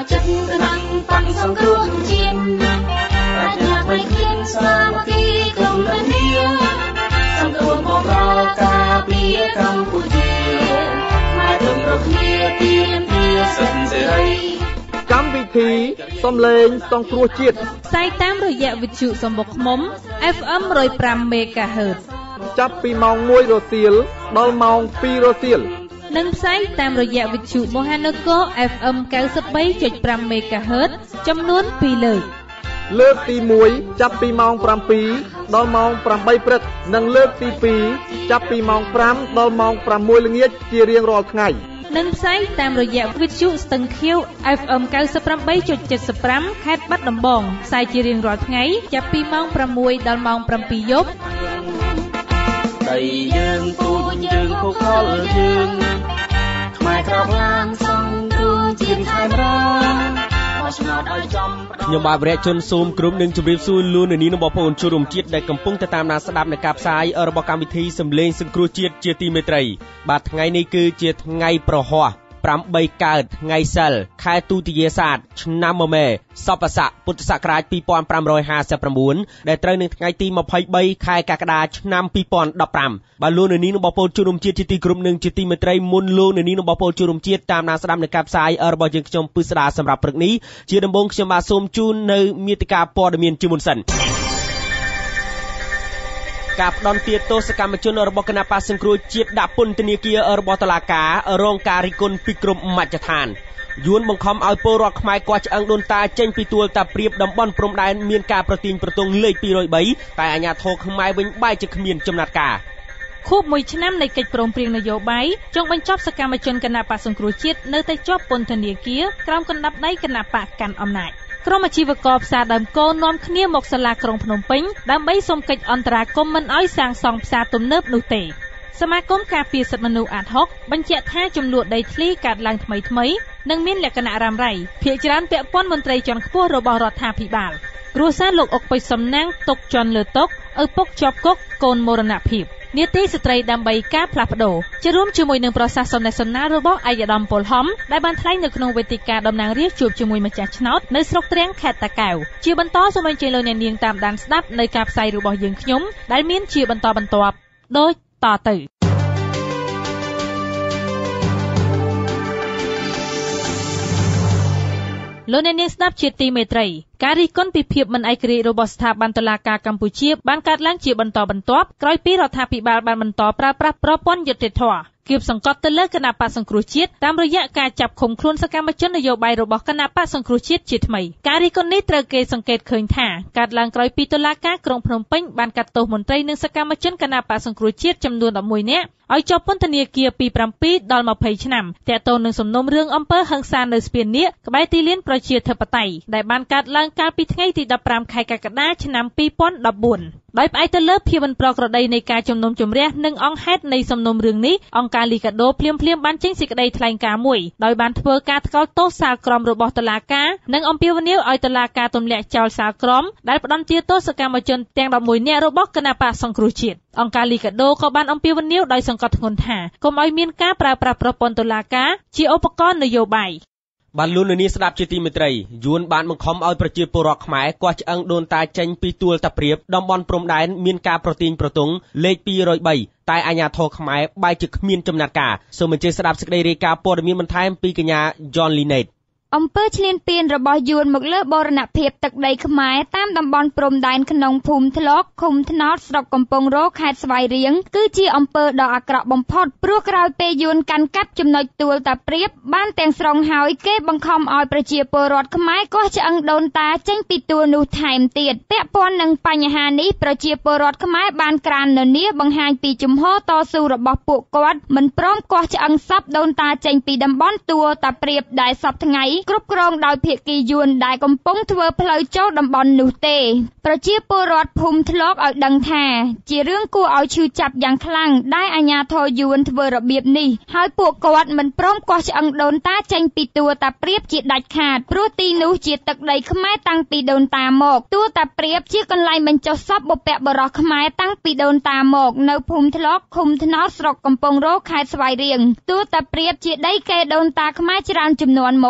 ចិត្តទៅនឹងតាំងសង្គ្រោះជាតិប្រាជ្ញាមិនឃ្លានស្មារតីក្នុងនាសង្គ្រោះបម្រើការពារកម្ពុជាហើយរំលឹកគ្នាទាមទារសិទ្ធិសេរីកម្មវិធីសំឡេងសង្គ្រោះជាតិផ្សាយតាមរយៈវិទ្យុសំបុកឃ្មុំ FM 105 MHz ចាប់ពីម៉ោង 1 រសៀលដល់ម៉ោង 2 រសៀលនិងផ្សាយតាមរយៈវិទ្យុមហានគរ FM 93.5 MHz ចំនួន2លើកទី1ចាប់ពីម៉ោង 7 ដល់ម៉ោង 8 ព្រឹកនិងលើកទី2ចាប់ពីម៉ោង 5 ដល់ម៉ោង 6 ល្ងាចជារៀងរាល់ថ្ងៃនិងផ្សាយតាមរយៈវិទ្យុស្ទឹងខៀវ FM 98.75 ខេត្តបាត់ដំបងផ្សាយជារៀងរាល់ថ្ងៃចាប់ពីម៉ោង 6 ដល់ម៉ោង 7 យប់ដីយើងពូជយើងខុសខលយើងខ្មែរក្រោកឡើងសង្គ្រោះជាតិខេមរាខ្ញុំបាទវរៈជនសូមគ្រប់នឹងជម្រាបសួរលោកអ្នកនាងបងប្អូនជនរួមជាតិដែលកំពុងតាមដានស្ដាប់នៅការផ្សាយរបស់កម្មវិធីសម្លេងសង្គ្រោះជាតិជាទីមេត្រីបាទថ្ងៃនេះគឺជាថ្ងៃប្រហ័ស8កើតថ្ងៃសិលខែទុតិយស័កឆ្នាំមមែសពស័កពុទ្ធសករាជ2559ដែលត្រូវនឹងថ្ងៃទី23ខែកក្កដាឆ្នាំ2015បាទលោកនាងបងប្អូនជនរួមជាតិជាទីគោរពនិងជាទីមេត្រីមុនលោកនាងបងប្អូនជនរួមជាតិតាមដានស្ដាប់នៅការផ្សាយរបស់យើងខ្ញុំពឹស្ដាសម្រាប់ព្រឹកនេះជាដំបូងខ្ញុំបាទសូមជូននៅមាតិកាព័ត៌មានជាមុនសិនការផ្ដន់ទាទោសកម្មជនរបស់គណៈបក្សសង្គ្រោះជាតិដាក់ពន្ធនាគាររបស់តុលាការរងការរិះគន់ពីក្រុមមជ្ឈដ្ឋានយួនបង្ខំឲ្យពលរដ្ឋខ្មែរគាស់ឆ្អឹងដូនតាចេញពីទួលតាព្រាបតំបន់ព្រំដែនមានការប្រទាញប្រទង់លេខ203តែអាជ្ញាធរខ្មែរវិញបែរជាគ្មានចំណាត់ការខួប1ឆ្នាំនៃកិច្ចព្រមព្រៀងនយោបាយចង់បញ្ចប់សកម្មជនគណៈបក្សសង្គ្រោះជាតិនៅតែជាប់ពន្ធនាគារក្រោមកណ្ដាប់ដៃគណៈបកកាន់អំណាចក្រុមអាជីវករផ្សារដើមគោនាំគ្នាមកសាលាក្រុងភ្នំពេញដើម្បីសុំកិច្ចអន្តរាគមន៍មិនឲ្យសាងសង់ផ្សារទំនើបនោះទេសមាគមការពារសិទ្ធិមនុស្សអាត60បញ្ជាក់ថាចំនួនដីធ្លីកើតឡើងថ្មីនិងមានលក្ខណៈរ៉ាំរ៉ៃភាគច្រើនពាក់ព័ន្ធមន្ត្រីជាន់ខ្ពស់របស់រដ្ឋាភិបាលគ្រួសារលោកអុកពេជ្រសំណាងຕົកជន់លើតុកឪពុកជាប់គុកកូនមរណភាពនាទីស្ត្រីដើម្បីការផ្លាស់ប្ដូរជារួមជាមួយនឹងប្រសាសន៍សំណេះសំណាលរបស់ឯកឧត្តមពលហំដែលបានថ្លែងនៅក្នុងវេទិកាតំណាងរាស្ត្រជួបជាមួយម្ចាស់ឆ្នោតនៅស្រុកទ្រាំងខេត្តតាកែវជាបន្តសូមអញ្ជើញលោកអ្នកនាងតាមដានស្ដាប់នៅការផ្សាយរបស់យើងខ្ញុំដែលមានជាបន្តបន្ទាប់ដូចតទៅលោកអ្នកនាងស្ដាប់ជាទីមេត្រីការរិះគន់ពីភាពមិនឯករាជ្យរបស់ស្ថាប័នតុលាការកម្ពុជាបានកើតឡើងជាបន្តបន្ទាប់ក្រោយពីរដ្ឋាភិបាលបានបន្តប្រើប្រាស់ប្រព័ន្ធយុត្តិធម៌គៀបសង្កត់ទៅលើគណៈបក្សសង្គ្រោះជាតិតាមរយៈការចាប់ឃុំខ្លួនសកម្មជននយោបាយរបស់គណៈបក្សសង្គ្រោះជាតិជាថ្មីការរិះគន់នេះត្រូវគេសង្កេតឃើញថាកើតឡើងក្រោយពីតុលាការក្រុងភ្នំពេញបានកាត់ទោសមន្ត្រីនិងសកម្មជនគណៈបក្សសង្គ្រោះជាតិចំនួន11នាក់ឲ្យជាប់ពន្ធនាគារពី7ដល់20ឆ្នាំទាក់ទងនឹងសំណុំរឿងអំពើហិង្សានៅស្ពាននាគក្បែរទីលានប្រជាធិបតេយ្យដែលបានកើតឡើងកាលពីថ្ងៃទី15ខែកក្កដាឆ្នាំ2014ដោយផ្អែកទៅលើភាពមិនប្រក្រតីនៃការជំនុំជម្រះនិងអង្គហេតុនៃសំណុំរឿងនេះអង្គការលីកាដូភ្លាមបានចេញសេចក្តីថ្លែងការណ៍មួយដោយបានធ្វើការថ្កោលទោសសាលក្រមរបស់តុលាការនិងអំពាវនាវឲ្យតុលាការទម្លាក់ចោលសាលក្រមដែលផ្ដន្ទាទោសសកម្មជនទាំង11នាក់របស់គណៈបក្សសង្គ្រោះជាតិអង្គការលីកាដូក៏បានអំពាវនាវដោយសង្កត់ធ្ងន់ថាកុំឲ្យមានការប្រើប្រាស់ប្រព័ន្ធតុលាការជាឧបករណ៍នយោបាយបានលោកនាងស្ដាប់ជាទីមេត្រីយួនបានបង្ខំឲ្យប្រជាពលរដ្ឋខ្មែរគាស់ឆ្អឹងដូនតាចេញពីទួលតាព្រាបតំបន់ព្រំដែនមានការប្រទាញប្រទង់លេខ203តែអាជ្ញាធរខ្មែរបែរជាគ្មានចំណាត់ការសូមអញ្ជើញស្ដាប់សេចក្តីរាយការណ៍ព័ត៌មានបន្ថែមពីកញ្ញាយ៉នលីណេតអំពើឈ្លានពានរបស់យួនមកលើបូរណភាពទឹកដីខ្មែរតាមតំបន់ព្រំដែនក្នុងភូមិថ្លុកឃុំថ្នោតស្រុកកំពង់រោខេត្តស្វាយរៀងគឺជាអំពើដ៏អាក្រក់បំផុតព្រោះក្រោយពេលយួនកាន់កាប់ចំណុចទួលតាព្រាបបានទាំងស្រុងហើយគេបង្ខំឲ្យប្រជាពលរដ្ឋខ្មែរគាស់ឆ្អឹងដូនតាចេញពីទួលនោះថែមទៀតពាក់ព័ន្ធនឹងបញ្ហានេះប្រជាពលរដ្ឋខ្មែរបានក្រាននានាបង្ហាញពីជំហរតស៊ូរបស់ពួកគាត់មិនព្រមគាស់ឆ្អឹងសពដូនតាចេញពីតំបន់ទួលតាព្រាបដែលសពថ្ងៃគ្រប់គ្រងដោយភាគីយួនដែលកំពុងធ្វើផ្លូវចូលតំបន់នោះទេប្រជាពលរដ្ឋភូមិថ្លុកឲ្យដឹងថាជារឿងគួរឲ្យឈឺចាប់យ៉ាងខ្លាំងដែលអាជ្ញាធរយួនធ្វើរបៀបនេះហើយពួកគាត់មិនព្រមគាស់ឆ្អឹងដូនតាចេញពីទួលតាព្រាបជាដាច់ខាតព្រោះទីនោះជាទឹកដីខ្មែរតាំងពីដូនតាមកទួលតាព្រាបជាកន្លែងបញ្ចុះសពបុព្វបុរសខ្មែរតាំងពីដូនតាមកនៅភូមិថ្លុកឃុំថ្នោតស្រុកកំពង់រោខេត្តស្វាយរៀងទួលតាព្រាបជាដីកេរដូនតាខ្មែរច្រើនជំនាន់មកហើយ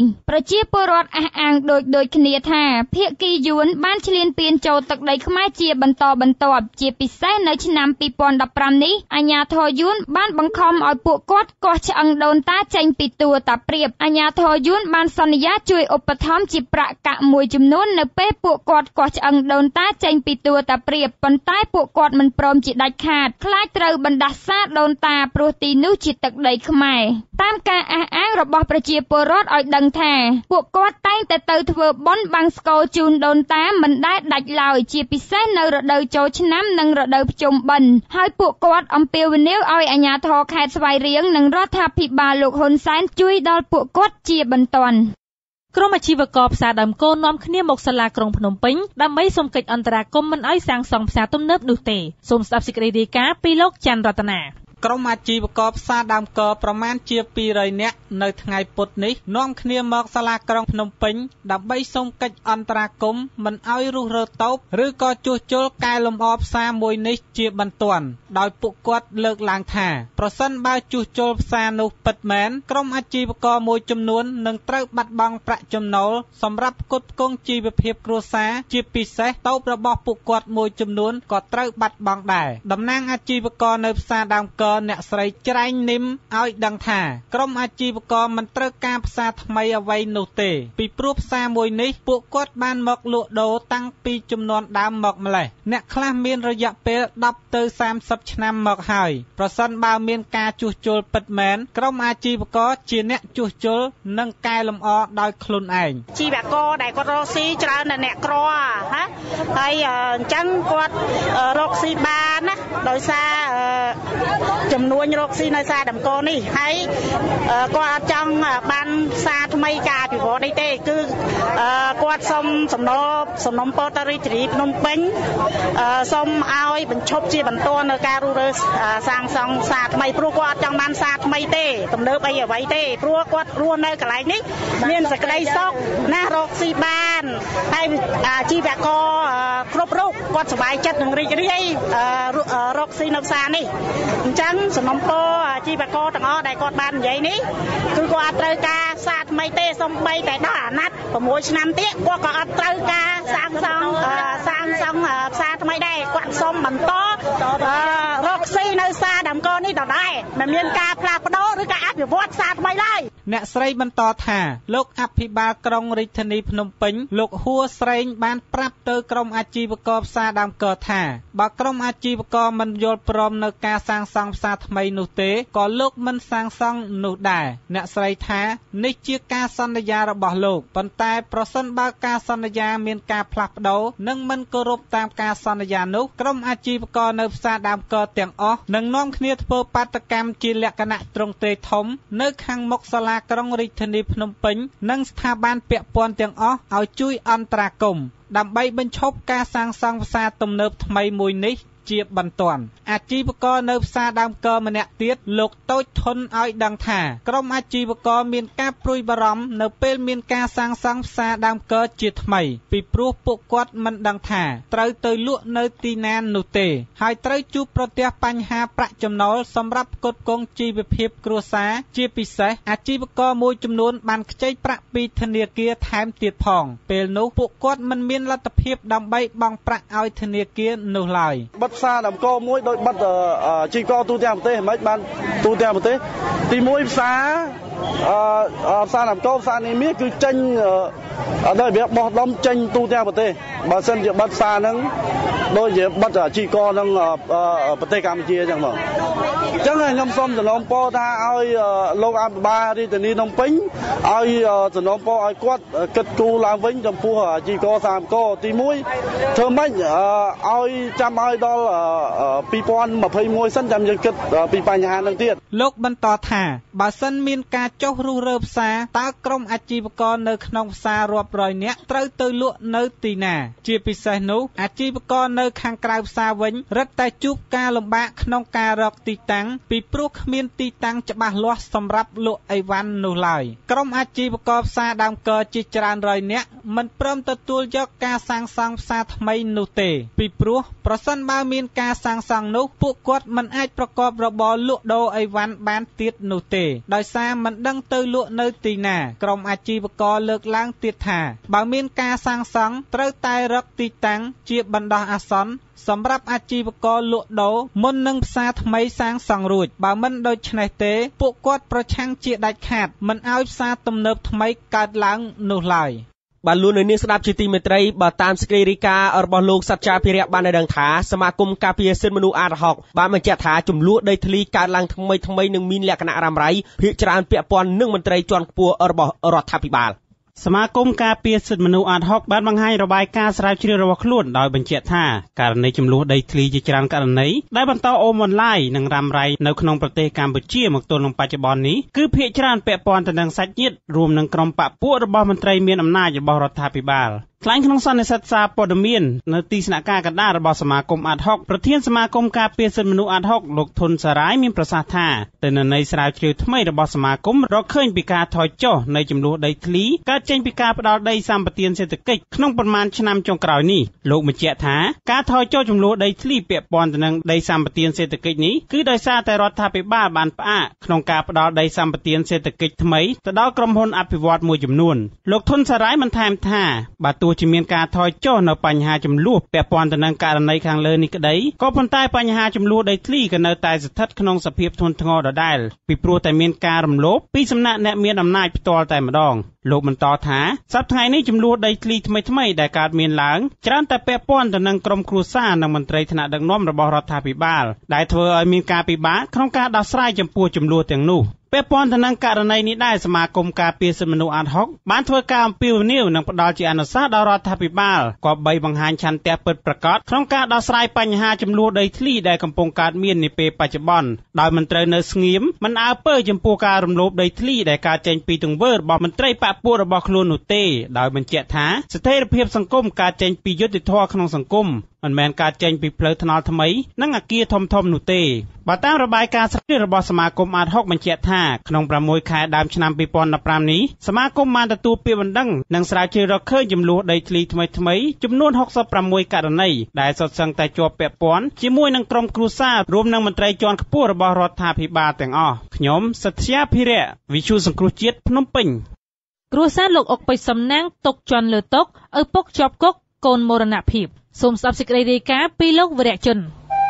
ប្រជាពលរដ្ឋអះអាងដូចគ្នាថាភាគីយួនបានឈ្លានពានចូលទឹកដីខ្មែរជាបន្តបន្ទាប់ជាពិសេសនៅឆ្នាំ2015នេះអាជ្ញាធរយួនបានបង្ខំឲ្យពួកគាត់កោះឆ្អឹងដូនតាចេញពីតួតាព្រាបអាជ្ញាធរយួនបានសន្យាជួយឧបត្ថម្ភជាប្រាក់កាក់មួយចំនួននៅពេលពួកគាត់កោះឆ្អឹងដូនតាចេញពីតួតាព្រាបប៉ុន្តែពួកគាត់មិនព្រមជាដាច់ខាតខ្លាចត្រូវបណ្ដាសាដូនតាព្រោះទីនោះជាទឹកដីខ្មែរតាមការអះអាងរបស់ប្រជាពលរដ្ឋឲ្យដឹងថាពួកគាត់តែងតែទៅធ្វើបុណ្យបង្សុកូលជូនដូនតាមិនដែលដាច់ឡើយជាពិសេសនៅរដូវចូលឆ្នាំនិងរដូវភ្ជុំបិណ្ឌហើយពួកគាត់អំពាវនាវឲ្យអាជ្ញាធរខេត្តស្វាយរៀងនិងរដ្ឋាភិបាលលោកហ៊ុនសែនជួយដល់ពួកគាត់ជាបន្ទាន់ក្រុមអាជីវករផ្សារដើមគោនាំគ្នាមកសាលាក្រុងភ្នំពេញដើម្បីសុំកិច្ចអន្តរាគមន៍មិនឲ្យសាងសង់ផ្សារទំនើបនោះទេសូមស្ដាប់សេចក្តីរាយការណ៍ពីលោកច័ន្ទរតនាក្រុមអាជីវករផ្សារដើមក៏ប្រមាណជា200នាក់នៅថ្ងៃពុធនេះនាំគ្នាមកសាលាក្រុងភ្នំពេញដើម្បីសុំកិច្ចអន្តរាគមន៍មិនឲ្យរុះរើតូបឬក៏ជួសជុលកែលម្អផ្សារមួយនេះជាបន្ទាន់ដោយពួកគាត់លើកឡើងថាប្រសិនបើជួសជុលផ្សារនោះពិតមែនក្រុមអាជីវករមួយចំនួននឹងត្រូវបាត់បង់ប្រាក់ចំណូលសម្រាប់ផ្គត់ផ្គង់ជីវភាពគ្រួសារជាពិសេសតូបរបស់ពួកគាត់មួយចំនួនក៏ត្រូវបាត់បង់ដែរតំណាងអាជីវករនៅផ្សារដើមកអ្នកស្រីច្រែងនិមឲ្យដឹងថាក្រុមអាជីវករមិនត្រូវការផ្សារថ្មីអ្វីនោះទេពីព្រោះផ្សារមួយនេះពួកគាត់បានមកលក់ដូរតាំងពីជំនាន់ដើមមកម្លេះអ្នកខ្លះមានរយៈពេល10ទៅ30ឆ្នាំមកហើយប្រសិនបើមានការជួសជុលពិតមែនក្រុមអាជីវករជាអ្នកជួសជុលនិងកែលម្អដោយខ្លួនឯងជីវករដែលគាត់រកស៊ីច្រើនតែអ្នកក្រណាហើយអញ្ចឹងគាត់រកស៊ីបានណាដោយសារចំនួនរកស៊ីនៅផ្សារដើមកោនេះហើយគាត់អត់ចង់បានផ្សារថ្មីការអភិវឌ្ឍអីទេគឺគាត់សុំសំណុំពរទៅរាជធានីភ្នំពេញសុំឲ្យបញ្ឈប់ជាបន្ទាន់នៅការរុះរើសាងសង់ផ្សារថ្មីព្រោះគាត់អត់ចង់បានផ្សារថ្មីទេទំនើបអីអ្វីទេព្រោះគាត់រស់នៅកន្លែងនេះមានសេចក្តីសុខណារកស៊ីបានហើយអាជីវករគ្រប់រូបគាត់សប្បាយចិត្តនឹងរីករាយរកស៊ីនៅផ្សារនេះអញ្ចឹងសំណុំពរអាជីវករទាំងអស់ដែលគាត់បាននិយាយនេះគឺគាត់អត់ត្រូវការផ្សារថ្មីទេសូម្បីតែដល់អាណត្តិ6ឆ្នាំទៀតគាត់ក៏អត់ត្រូវការសាងសង់ផ្សារថ្មីដែរគាត់សូមបន្តរកស៊ីនៅផ្សារដើមកោនេះដដែលមិនមានការផ្លាស់ប្ដូរឬការអភិវឌ្ឍផ្សារថ្មីឡើយអ្នកស្រីបន្តថាលោកអភិបាលក្រុងរាជធានីភ្នំពេញលោកហួរស្រេងបានប្រាប់ទៅក្រុមអាជីវករផ្សារដើមកោថាបើក្រុមអាជីវករមិនយល់ព្រមនៅការសាងសង់ផ្សារថ្មីនោះទេក៏លោកមិនសាងសង់នោះដែរអ្នកស្រីថានេះជាការសន្យារបស់លោកប៉ុន្តែប្រសិនបើការសន្យាមានការផ្លាស់ប្ដូរនិងមិនគោរពតាមការសន្យានោះក្រុមអាជីវករនៅផ្សារដើមកោទាំងអស់នឹងនាំគ្នាធ្វើបាតកម្មជាលក្ខណៈទ្រង់ទ្រាយធំនៅខាងមុខសាលាក្រុងរាជធានីភ្នំពេញនិងស្ថាប័នពាក់ព័ន្ធទាំងអស់ឲ្យជួយអន្តរាគមន៍ដើម្បីបញ្ឈប់ការសាងសង់ផ្សារទំនើបថ្មីមួយនេះជាបន្ទាន់អាជីវករនៅផ្សារដើមកម្នាក់ទៀតលោកតូចធុនឲ្យដឹងថាក្រុមអាជីវករមានការព្រួយបារម្ភនៅពេលមានការសាងសង់ផ្សារដើមកជាថ្មីពីព្រោះពួកគាត់មិនដឹងថាត្រូវទៅលក់នៅទីណានោះទេហើយត្រូវជួបប្រទះបញ្ហាប្រាក់ចំណូលសម្រាប់ផ្គត់ផ្គង់ជីវភាពគ្រួសារជាពិសេសអាជីវករមួយចំនួនបានខ្ចីប្រាក់ពីធនាគារថែមទៀតផងពេលនោះពួកគាត់មិនមានលទ្ធភាពដើម្បីបង់ប្រាក់ឲ្យធនាគារនោះឡើយផ្សារដើមកោមួយដោយបិទជីវករទូទាំងប្រទេសមិនបានទូទាំងប្រទេសទី1ផ្សារដើមកោផ្សារនេះមានគឺចេញដោយរបៀបបោះដុំចេញទូទាំងប្រទេសបើសិនជាបិទផ្សារហ្នឹងដូចជាបិទជីវករនឹងប្រទេសកម្ពុជាអញ្ចឹងមកអញ្ចឹងខ្ញុំសូមសំណូមពរថាឲ្យលោកអភិបាលរាជធានីភ្នំពេញឲ្យសំណូមពរឲ្យគាត់គិតគូរឡើងវិញចំពោះជីវករផ្សារដើមកោទី1ធ្វើម៉េចឲ្យចាំឲ្យដល់2021សិនចាំយើងគិតពីបញ្ហានឹងទៀតលោកបន្តថាបើសិនមានការចុះរុះរើផ្សារតើក្រុមអាជីវករនៅក្នុងផ្សាររាប់រយនាក់ត្រូវទៅលក់នៅទីណាជាពិសេសនោះអាជីវករនៅខាងក្រៅផ្សារវិញរឹតតែជួបការលំបាកក្នុងការរកទីតាំងពីព្រោះគ្មានទីតាំងច្បាស់លាស់សម្រាប់លក់អីវ៉ាន់នោះឡើយក្រុមអាជីវករផ្សារដើមកជាច្រើនរយនាក់មិនព្រមទទួលយកការសាងសង់ផ្សារថ្មីនោះទេពីព្រោះប្រសិនបើមានការសាងសង់នោះពួកគាត់មិនអាចប្រកបរបរលក់ដូរអីវ៉ាន់បានទៀតនោះទេដោយសារមិនដឹងទៅលក់នៅទីណាក្រុមអាជីវករលើកឡើងទៀតថាបើមានការសាងសង់ត្រូវតែរកទីតាំងជាបណ្ដោះអាសន្នសម្រាប់អាជីវករលក់ដូរមុននឹងផ្សារថ្មីសាងសង់រួចបើមិនដូច្នេះទេពួកគាត់ប្រឆាំងជាដាច់ខាតមិនឲ្យផ្សារទំនើបថ្មីកើតឡើងនោះឡើយបាទលោកនៅនាងស្ដាប់ជាទីមេត្រីបើតាមសេចក្តីរាយការណ៍របស់លោកសច្ចាភិរៈបានដឹងថាសមាគមការពារសិទ្ធិមនុស្សអាតហុកបានបញ្ជាក់ថាចំនួនដីធ្លីកើតឡើងថ្មីនឹងមានលក្ខណៈរ៉ាំរ៉ៃភាគច្រើនពាក់ព័ន្ធនឹងមន្ត្រីជាន់ខ្ពស់របស់រដ្ឋាភិបាលសមាគមការពារសិទ្ធិមនុស្សអាតហុកបានបង្ហាញរបាយការណ៍ស្រាវជ្រាវរបស់ខ្លួនដោយបញ្ជាក់ថាករណីចំនួនដីធ្លីជាច្រើនករណីដែលបន្តអូសបន្លាយនិងរ៉ាំរ៉ៃនៅក្នុងប្រទេសកម្ពុជាមកទល់នឹងបច្ចុប្បន្ននេះគឺភាគច្រើនពាក់ព័ន្ធទៅនឹងសាច់ញាតិរួមនឹងក្រុមបព្វពួករបស់មន្ត្រីមានអំណាចរបស់រដ្ឋាភិបាលថ្លែងក្នុងសន្និសីទសារព័ត៌មាននៅទីស្នាក់ការកណ្ដាលរបស់សមាគមអាតហុកប្រធានសមាគមការពារសិទ្ធិមនុស្សអាតហុកលោកធុនសារាយមានប្រសាសន៍ថាទិន្នន័យស្រាវជ្រាវថ្មីរបស់សមាគមរកឃើញពីការថយចុះនៃចំនួនដីធ្លីកើតចេញពីការផ្ដាល់ដីសម្បត្តិសេដ្ឋកិច្ចក្នុងប៉ុន្មានឆ្នាំចុងក្រោយនេះលោកបញ្ជាក់ថាការថយចុះចំនួនដីធ្លីពាក់ព័ន្ធទៅនឹងដីសម្បត្តិសេដ្ឋកិច្ចនេះគឺដោយសារតែរដ្ឋាភិបាលបានផ្អាកក្នុងការផ្ដាល់ដីសម្បត្តិសេដ្ឋកិច្ចថ្មីទៅដល់ក្រុមហ៊ុនអភិវឌ្ឍន៍មួយចំនួនលោកធុនសារាយបន្ថែមថាបើទោះជាមានការថយចុះនៅបញ្ហាចំនួនពាក់ព័ន្ធទៅនឹងករណីខាងលើនេះក្តីក៏ប៉ុន្តែបញ្ហាចំនួនដីធ្លីក៏នៅតែស្ថិតក្នុងសភាពធ្ងន់ធ្ងរដដែលពីព្រោះតែមានការរំលោភពីសំណាក់អ្នកមានអំណាចផ្ទាល់តែម្ដងលោកបន្តថាសប្តាហ៍នេះចំនួនដីធ្លីថ្មីដែលកើតមានឡើងច្រើនតែពាក់ព័ន្ធទៅនឹងក្រុមគ្រួសារនិងមន្ត្រីថ្នាក់ដឹកនាំរបស់រដ្ឋាភិបាលដែលធ្វើឲ្យមានការពិបាកក្នុងការដោះស្រាយចំពោះចំនួនទាំងនោះពាក់ព័ន្ធទៅនឹងករណីនេះដែរសមាគមការពារសិទ្ធិមនុស្សអាតហុកបានធ្វើការអំពាវនាវនិងផ្ដល់ជាអនុសាសន៍ដល់រដ្ឋាភិបាលគប្បីបង្ហាញឆន្ទៈពិតប្រាកដក្នុងការដោះស្រាយបញ្ហាចំនួនដីធ្លីដែលកំពុងកើតមាននាពេលបច្ចុប្បន្នដោយមិនត្រូវនៅស្ងៀមមិនអើពើចំពោះការរំលោភដីធ្លីដែលកើតចេញពីទង្វើរបស់មន្ត្រីបព្វពួករបស់ខ្លួននោះទេដោយបញ្ជាក់ថាស្ថិរភាពសង្គមកើតចេញពីយុត្តិធម៌ក្នុងសង្គមមិនមែនកើតចេញពីផ្លូវថ្នល់ថ្មីនិងអគារធំៗនោះទេបើតាមរបាយការណ៍ស្រាវជ្រាវរបស់សមាគមអាតហុកបញ្ជាក់ថាក្នុង6ខែដើមឆ្នាំ2015នេះសមាគមបានទទួលពាក្យបណ្ដឹងនិងស្រាវជ្រាវរកឃើញចំនួនដីធ្លីថ្មីចំនួន66ករណីដែលសុទ្ធសឹងតែជាប់ពាក់ព័ន្ធជាមួយនឹងក្រុមគ្រួសាររួមនឹងមន្ត្រីជាន់ខ្ពស់របស់រដ្ឋាភិបាលទាំងអស់ខ្ញុំសត្យាភិរៈវិទ្យុសង្គ្រោះជាតិភ្នំពេញគ្រួសារលោកអុកពេជ្រសំណាងຕົកជន់លើតុឪពុកជាប់គុកកូនមរណភាពសូមស្ដាប់សេចក្តីរាយការណ៍ពីលោកវរៈជន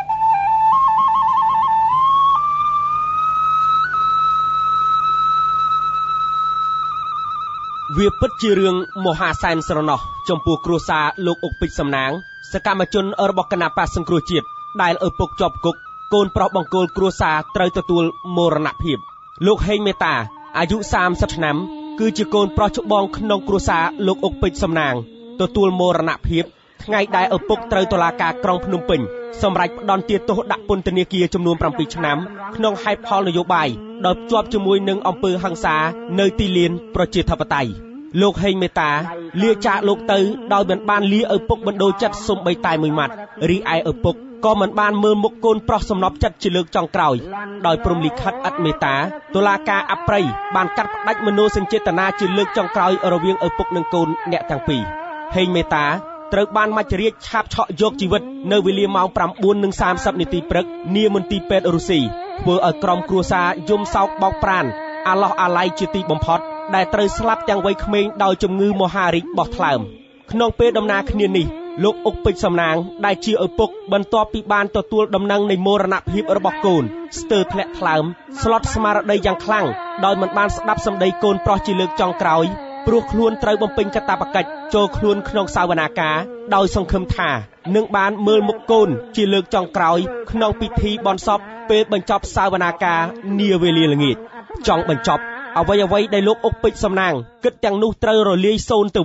វាពិតជារឿងមហាសែនស្រណោះចំពោះគ្រួសារលោកអុកពេជ្រសំណាងសកម្មជនរបស់គណបក្សសង្គ្រោះជាតិដែលឪពុកជាប់គុកកូនប្រុសបង្គោលគ្រួសារត្រូវទទួលមរណភាពលោកហេងមេតាអាយុ30ឆ្នាំគឺជាកូនប្រុសច្បងក្នុងគ្រួសារលោកអុកពេជ្រសំណាងទទួលមរណភាពថ្ងៃដែលឪពុកត្រូវតុលាការក្រុងភ្នំពេញសម្រេចផ្តន្ទាទោសដាក់ពន្ធនាគារចំនួន7ឆ្នាំក្នុងហេតុផលនយោបាយដោយភ្ជាប់ជាមួយនឹងអំពើហិង្សានៅទីលានប្រជាធិបតេយ្យលោកហេងមេតាលាចាកលោកទៅដោយមិនបានលាឪពុកបណ្ដូលចិត្តសំបីតែមួយម៉ាត់រីឯឪពុកក៏មិនបានមើលមុខកូនប្រុសសំណប់ចិត្តជាលើកចុងក្រោយដោយព្រំលិខិតឥតមេតាតុលាការអប្រិយបានកាត់ផ្តាច់មនោសញ្ចេតនាជាលើកចុងក្រោយរវាងឪពុកនិងកូនអ្នកទាំងពីរហេងមេតាត្រូវបានមច្ចរាជឆាបឆក់យកជីវិតនៅវេលាម៉ោង 9:30 នាទីព្រឹកនាមន្ទីរពេទ្យរុស្ស៊ីធ្វើឲ្យក្រុមគ្រួសារយំសោកបោកប្រានអាឡោះអាល័យជាទីបំផុតដែលត្រូវស្លាប់ទាំងវ័យក្មេងដោយជំងឺមហារីកបោះថ្លើមក្នុងពេលដំណើរគ្នានេះលោកអុកពេជ្រសំណាងដែលជាឪពុកបន្ទាប់ពីបានទទួលដំណឹងនៃមរណភាពរបស់កូនស្ទើរធ្លាក់ថ្លើមស្លុតស្មារតីយ៉ាងខ្លាំងដោយមិនបានស្ដាប់សម្ដីកូនប្រុសជាលើកចុងក្រោយព្រោះខ្លួនត្រូវបំពេញកាតព្វកិច្ចចូលខ្លួនក្នុងសាវនាការដោយសង្ឃឹមថានឹងបានមើលមុខកូនជាលើកចុងក្រោយក្នុងពិធីបន់សពពេលបញ្ចប់សាវនាការនាវេលាល្ងាចចង់បញ្ចប់អ្វីដែលលោកអុកពេជ្រសំណាងគិតទាំងនោះត្រូវរលាយសូន្យទៅវិញ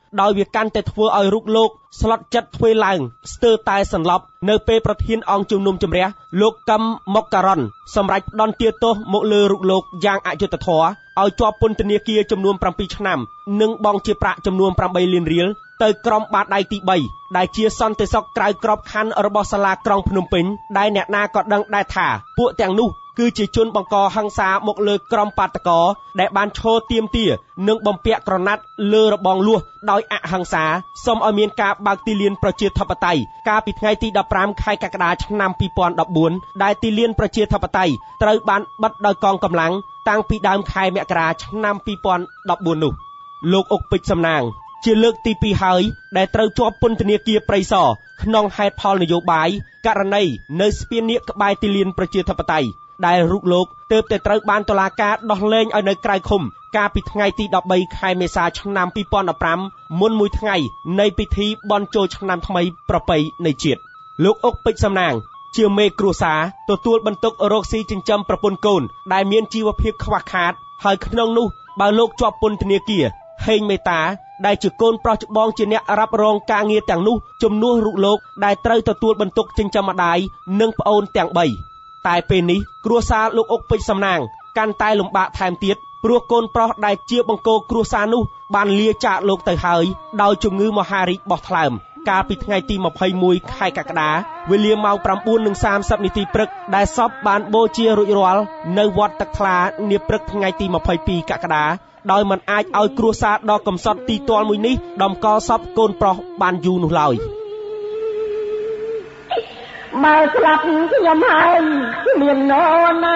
ដោយវាកាន់តែធ្វើឲ្យរូបលោកស្លុតចិត្តធ្វើឡើងស្ទើរតែសន្លប់នៅពេលប្រធានអង្គជំនុំជម្រះលោកកឹមមុកការ៉ុនសម្រាប់ផ្ដន្ទាទោសមកលើរូបលោកយ៉ាងអយុត្តិធម៌ឲ្យជាប់ពន្ធនាគារចំនួន7ឆ្នាំនិងបង់ជាប្រាក់ចំនួន8លានរៀលទៅក្រុមបាតដៃទី3ដែលជាសន្តិសុខក្រៅក្របខ័ណ្ឌរបស់សាលាក្រុងភ្នំពេញដែលអ្នកណាក៏ដឹងដែរថាពួកទាំងនោះគឺជាជនបង្កហិង្សាមកលើក្រុមបាតកោដែលបានឈរទាមទារនិងបំពាក់ក្រណាត់លើរបងលួសដោយអហិង្សាសូមឲ្យមានការបើកទីលានប្រជាធិបតេយ្យកាលពីថ្ងៃទី15ខែកក្កដាឆ្នាំ2014ដែលទីលានប្រជាធិបតេយ្យត្រូវបានបិទដោយកងកម្លាំងតាំងពីដើមខែមករាឆ្នាំ2014នោះលោកអុកពេជ្រសំណាងជាលើកទី2ហើយដែលត្រូវជាប់ពន្ធនាគារព្រៃសរក្នុងហេតុផលនយោបាយករណីនៅស្ពាននាគក្បែរទីលានប្រជាធិបតេយ្យដែលរូបលោកទើបតែត្រូវបានតុលាការដោះលែងឲ្យនៅក្រៅឃុំកាលពីថ្ងៃទី13ខែមេសាឆ្នាំ2015មុនមួយថ្ងៃនៃពិធីបុណ្យចូលឆ្នាំថ្មីប្រពៃណីជាតិលោកអុកពេជ្រសំណាងជាមេគ្រួសារទទួលបន្ទុករកស៊ីចិញ្ចឹមប្រពន្ធកូនដែលមានជីវភាពខ្វះខាតហើយក្នុងនោះបើលោកជាប់ពន្ធនាគារហេងមេតាដែលជាកូនប្រុសច្បងជាអ្នករ៉ាប់រងការងារទាំងនោះជំនួសរូបលោកដែលត្រូវទទួលបន្ទុកចិញ្ចឹមម្ដាយនិងប្អូនទាំង3តែពេលនេះគ្រួសារលោកអុកពេជ្រសំណាងកាន់តែលំបាកថែមទៀតព្រោះកូនប្រុសដែលជាបង្គោលគ្រួសារនោះបានលាចាកលោកទៅហើយដោយជំងឺមហារីកបោះថ្លើមកាលពីថ្ងៃទី21ខែកក្កដាវេលាម៉ោង 9:30 នាទីព្រឹកដែលសពបានបូជារួចរាល់នៅវត្តទឹកថ្លានាព្រឹកថ្ងៃទី22កក្កដាដោយមិនអាចឲ្យគ្រួសារដ៏កំសត់ទីទាល់មួយនេះដំកល់សពកូនប្រុសបានយូរនោះឡើយបើស្លាប់ខ្ញុំហើយមាននរណា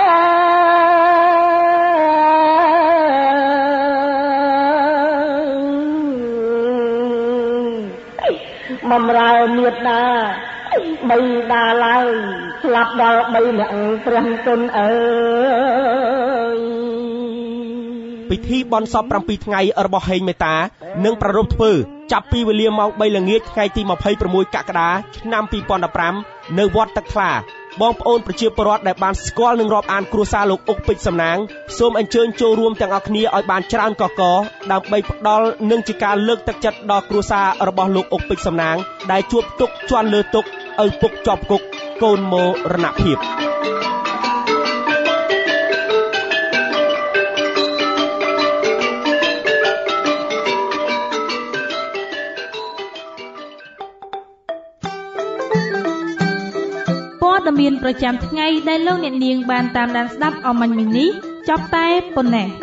បំរើមេត្តាបិតាឡើយស្លាប់ដល់3នាក់ព្រះគុណអើយពិធីបុណ្យសព7ថ្ងៃរបស់ហេងមេតានឹងប្រារព្ធធ្វើចាប់ពីវេលាម៉ោង3ល្ងាចថ្ងៃទី26កក្កដាឆ្នាំ2015នៅវត្តទឹកថ្លាបងប្អូនប្រជាពលរដ្ឋដែលបានស្គាល់និងរាប់អានគ្រួសារលោកអុកពេជ្រសំណាងសូមអញ្ជើញចូលរួមទាំងអស់គ្នាឲ្យបានច្រើនកកដើម្បីផ្ដល់និងជាការលើកទឹកចិត្តដល់គ្រួសាររបស់លោកអុកពេជ្រសំណាងដែលជួបទុក្ខជាន់លើទុក្ខឪពុកជាប់គុកកូនមរណភាពព័ត៌មានប្រចាំថ្ងៃដែលលោកអ្នកនាងបានតាមដានស្ដាប់អមញ្ញមិញនេះចប់តែប៉ុណ្ណេះ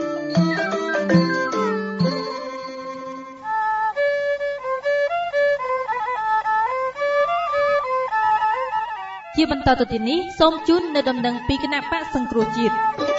ជាបន្តទៅទៀតនេះសូមជូននៅដំណឹងពីគណៈបកសង្គ្រោះជាតិ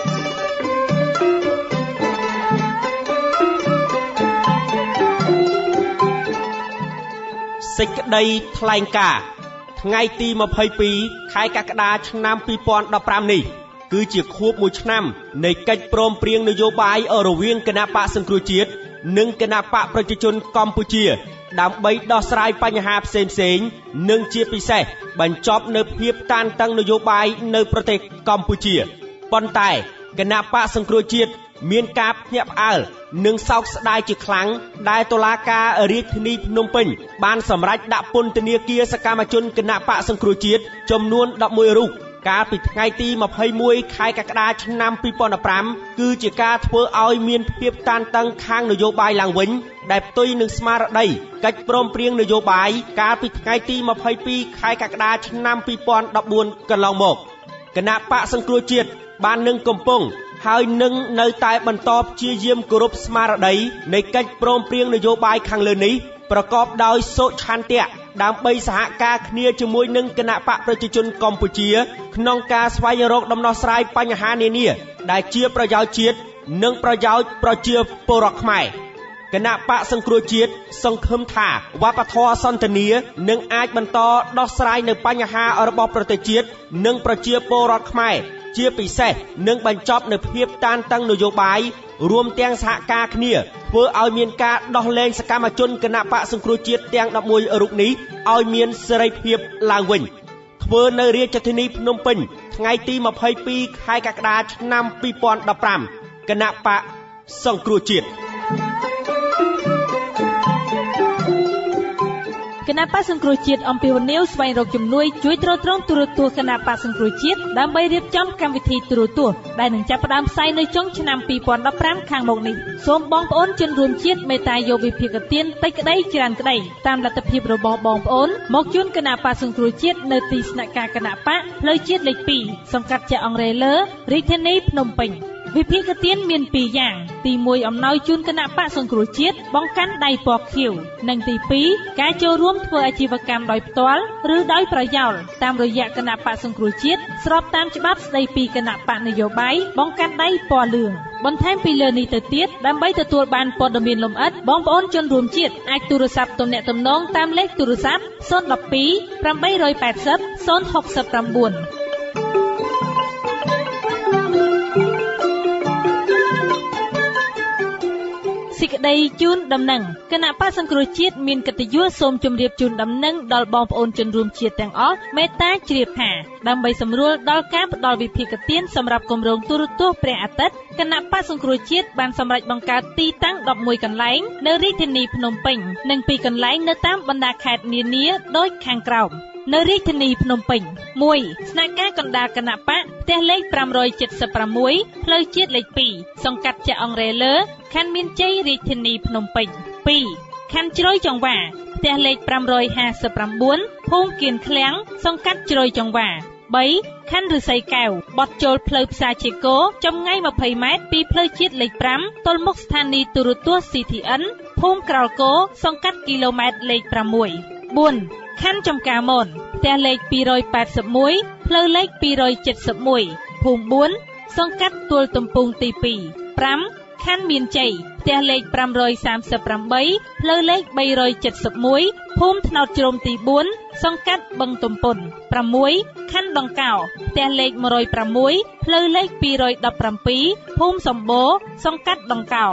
សេចក្តីថ្លែងការណ៍ថ្ងៃទី22ខែកក្កដាឆ្នាំ2015នេះគឺជាខួប1ឆ្នាំនៃកិច្ចព្រមព្រៀងនយោបាយរវាងគណៈបកសង្គ្រោះជាតិនិងគណៈបកប្រជាជនកម្ពុជាដើម្បីដោះស្រាយបញ្ហាផ្សេងៗនិងជាពិសេសបញ្ចប់នូវភាពតានតឹងនយោបាយនៅប្រទេសកម្ពុជាប៉ុន្តែគណៈបកសង្គ្រោះជាតិមានការភ្ញាក់ផ្អើលនិងសោកស្ដាយជាខ្លាំងដែលតុលាការរាជធានីភ្នំពេញបានសម្រេចដាក់ពន្ធនាគារសកម្មជនគណៈបកសង្គ្រោះជាតិចំនួន11រូបកាលពីថ្ងៃទី21ខែកក្កដាឆ្នាំ2015គឺជាការធ្វើឲ្យមានភាពតានតឹងខាងនយោបាយឡើងវិញដែលផ្ទុយនឹងស្មារតីកិច្ចព្រមព្រៀងនយោបាយកាលពីថ្ងៃទី22ខែកក្កដាឆ្នាំ2014កន្លងមកគណៈបកសង្គ្រោះជាតិបាននឹងកំពុងហើយនឹងនៅតែបន្តព្យាយាមគោរពស្មារតីនៃកិច្ចព្រមព្រៀងនយោបាយខាងលើនេះប្រកបដោយសុឆន្ទៈដើម្បីសហការគ្នាជាមួយនឹងគណៈបកប្រជាជនកម្ពុជាក្នុងការស្វែងរកដំណោះស្រាយបញ្ហានានាដែលជាប្រយោជន៍ជាតិនិងប្រយោជន៍ប្រជាពលរដ្ឋខ្មែរគណៈបកសង្គ្រោះជាតិសង្ឃឹមថាវប្បធម៌សន្តិនិកនឹងអាចបន្តដោះស្រាយនៅបញ្ហារបស់ប្រទេសជាតិនិងប្រជាពលរដ្ឋខ្មែរជាពិសេសនឹងបញ្ចប់នូវភាពតានតឹងនយោបាយរួមទាំងសហការគ្នាធ្វើឲ្យមានការដោះលែងសកម្មជនគណៈបកសង្គ្រោះជាតិទាំង11រូបនេះឲ្យមានសេរីភាពឡើងវិញធ្វើនៅរាជធានីភ្នំពេញថ្ងៃទី22ខែកក្កដាឆ្នាំ2015គណៈបកសង្គ្រោះជាតិណបក្សសង្គ្រោះជាតិអំពីវនីវស្វែងរកជំនួយជួយទ្រទ្រង់ទូរទស្សន៍គណបក្សសង្គ្រោះជាតិដើម្បីរៀបចំកម្មវិធីទូរទស្សន៍ដែលនឹងចាប់ផ្ដើមផ្សាយនៅចុងឆ្នាំ2015ខាងមុខនេះសូមបងប្អូនជនរួមជាតិមេត្តាយកវិភាគទានតិចក្តីច្រើនក្តីតាមលទ្ធភាពរបស់បងប្អូនមកជូនគណបក្សសង្គ្រោះជាតិនៅទីស្នាក់ការគណបក្សផ្លូវជាតិលេខ2សង្កាត់ជាអង្រេលើរាជធានីភ្នំពេញវិភាគទានមាន2យ៉ាងទី1អំណោយជូនគណបក្សសង្គ្រោះជាតិបង្កាន់ដៃពណ៌ខៀវនិងទី2ការចូលរួមធ្វើអាជីវកម្មដោយផ្ទាល់ឬដោយប្រយោលតាមរយៈគណបក្សសង្គ្រោះជាតិស្របតាមច្បាប់ស្តីពីគណបក្សនយោបាយបង្កាន់ដៃពណ៌លឿងបន្ថែមពីលើនេះទៅទៀតដើម្បីទទួលបានព័ត៌មានលម្អិតបងប្អូនជនរួមជាតិអាចទូរស័ព្ទទំនាក់ទំនងតាមលេខទូរស័ព្ទ012 880 069សេចក្តីជូនដំណឹងគណៈបក្សសង្គ្រោះជាតិមានកិត្តិយសសូមជម្រាបជូនដំណឹងដល់បងប្អូនជនរួមជាតិទាំងអស់មេត្តាជ្រាបថាដើម្បីសម្រួលដល់ការផ្ដល់វិភាគទានសម្រាប់គម្រោងទូរទស្សន៍ព្រះអាទិត្យគណៈបក្សសង្គ្រោះជាតិបានសម្រេចបង្កើតទីតាំង11កន្លែងនៅរាជធានីភ្នំពេញនិង2កន្លែងនៅតាមបណ្ដាខេត្តនានាដូចខាងក្រោមនៅរាជធានីភ្នំពេញ1ស្នាក់ការកណ្ដាលគណបក្សផ្ទះលេខ576ផ្លូវជាតិលេខ2សង្កាត់ជាអង្រេលើខណ្ឌមានជ័យរាជធានីភ្នំពេញ2ខណ្ឌជ្រោយចង្វាផ្ទះលេខ559ភូមិគៀនឃ្លាំងសង្កាត់ជ្រោយចង្វា3ខណ្ឌឫស្សីកែវបត់ចូលផ្លូវផ្សារជាគោចម្ងាយ20ម៉ែត្រពីផ្លូវជាតិលេខ5ទល់មុខស្ថានីយ៍ទូរទស្សន៍ CTN ភូមិក្រោលគោសង្កាត់គីឡូម៉ែត្រលេខ6 4ខណ្ឌចំការមនផ្ទះលេខ281ផ្លូវលេខ271ភូមិ4សង្កាត់ទួលទំពូងទី2 5ខណ្ឌមានជ័យផ្ទះលេខ538ផ្លូវលេខ371ភូមិថ្នោតជ្រោមទី4សង្កាត់បឹងទំពុន6ខណ្ឌដង្កោផ្ទះលេខ106ផ្លូវលេខ217ភូមិសម្បូរសង្កាត់ដង្កោ